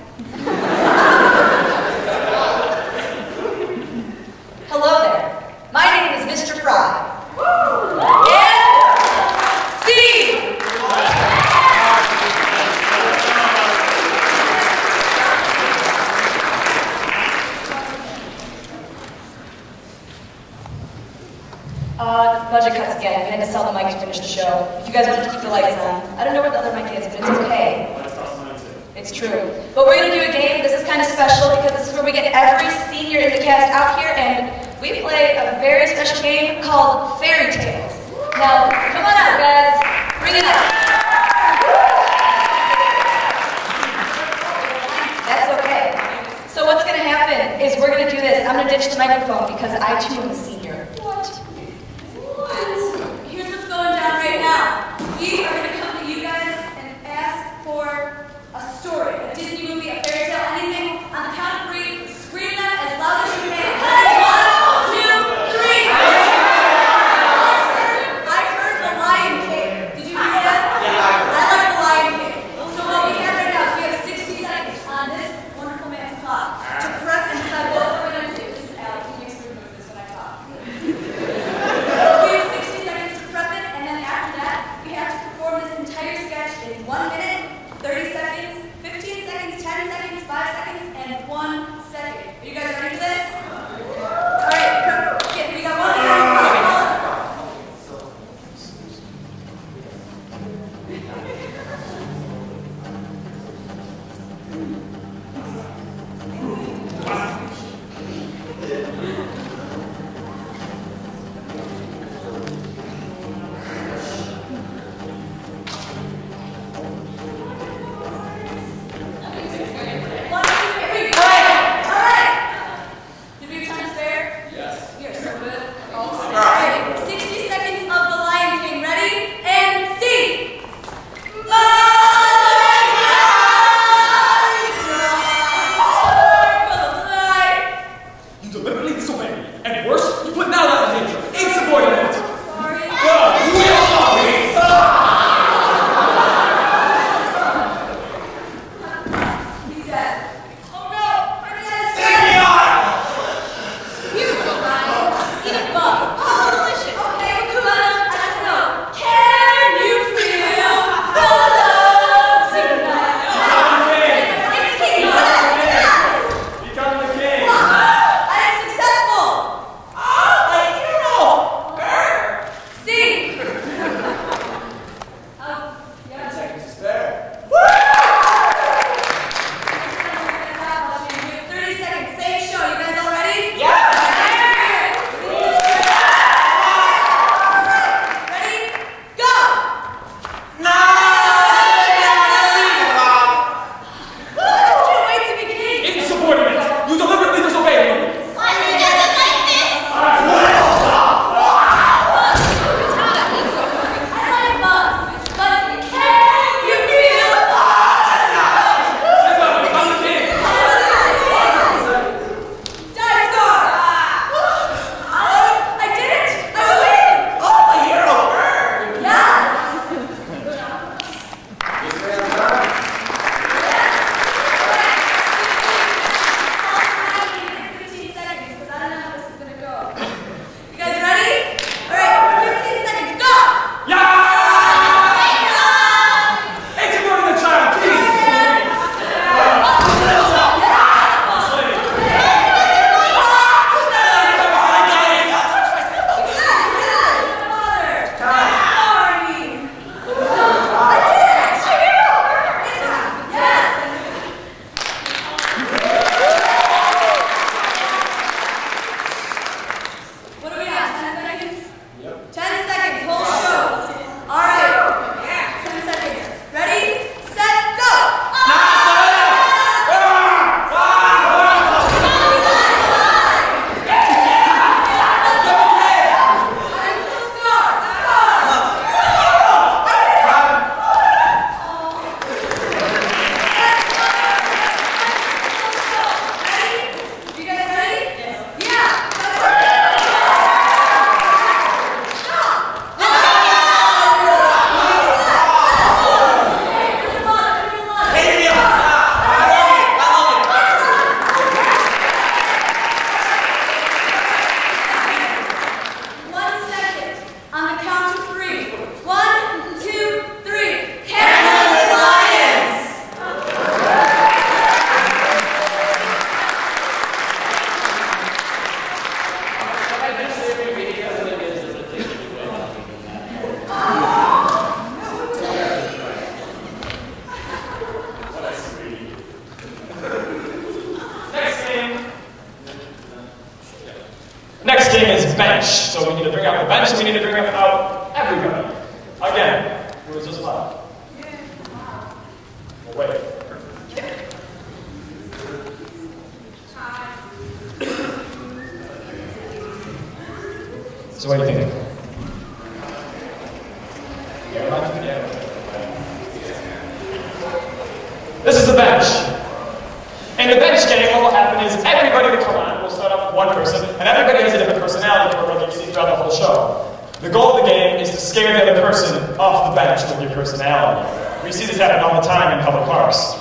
Hello there. My name is Mister Fry. And Steve. Uh, budget cuts again. We had to sell the mic to finish the show. If you guys want to keep the lights on. I don't know where the other mic is, but it's okay. It's true. But we're going to do a game. This is kind of special because this is where we get every senior in the cast out here and we play a very special game called Fairy Tales. Now, come on out, guys. Bring it up. That's okay. So what's going to happen is we're going to do this. I'm going to ditch the microphone because I too am a senior. What? Here's what's going down right now. We are going to come to you guys and ask for a story, a Disney movie, a fairy tale, anything. On the count of three, scream that as loud as you can. One, two, three. I heard The Lion King. Did you hear that? Yeah, I heard. I like The Lion King. So what we have right now is we have sixty seconds on this wonderful man's clock to prep and decide what we're going to do. This is Alec. He makes me remove this when I talk. We have sixty seconds to prep it, and then after that, we have to perform this entire sketch in one minute, thirty seconds, fifteen seconds, ten seconds, five seconds, and one second. Are you guys ready for this? All right, come- yeah, we got one minute. One, two, three. All right, all right. Did we have time to spare? Yes. You're so good. All right, sixty seconds of The Lion King. Ready? And see. is bench. So we need to bring out the bench and we need to bring out everybody. Again, who is just left? Well, wait. So what do you think? This is the bench. In the bench game, what will happen is everybody will come on. We'll start off with one person, and everybody has a different personality for what you see throughout the whole show. The goal of the game is to scare the other person off the bench with your personality. We see this happen all the time in public parks.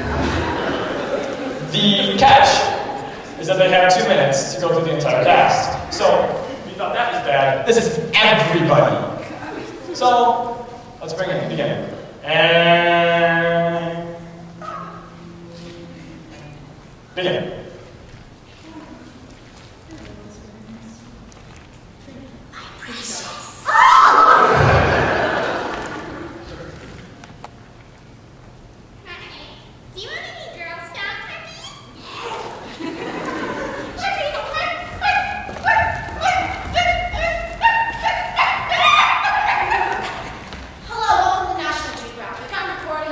The catch is that they have two minutes to go through the entire cast. So, if you thought that was bad, this is everybody. So, let's bring it, begin. And... begin. Hello, welcome to National Geographic. I'm reporting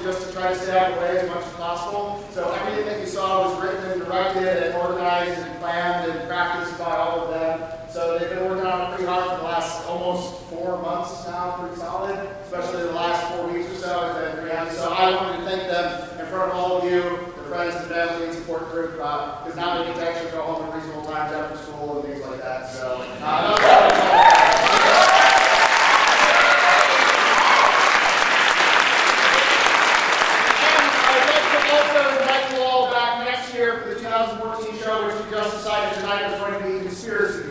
just to try to stay out of the way as much as possible. So everything that you saw was written and directed and organized and planned and practiced by all of them. So they've been working on it pretty hard for the last almost four months now, pretty solid, especially the last four weeks or so. It's been pretty happy. So I wanted to thank them in front of all of you, their friends and family and support group, because uh, now they get to actually go home at reasonable times after school and things like that. So, uh, for the two thousand fourteen show, which we just decided tonight was going to be conspiracy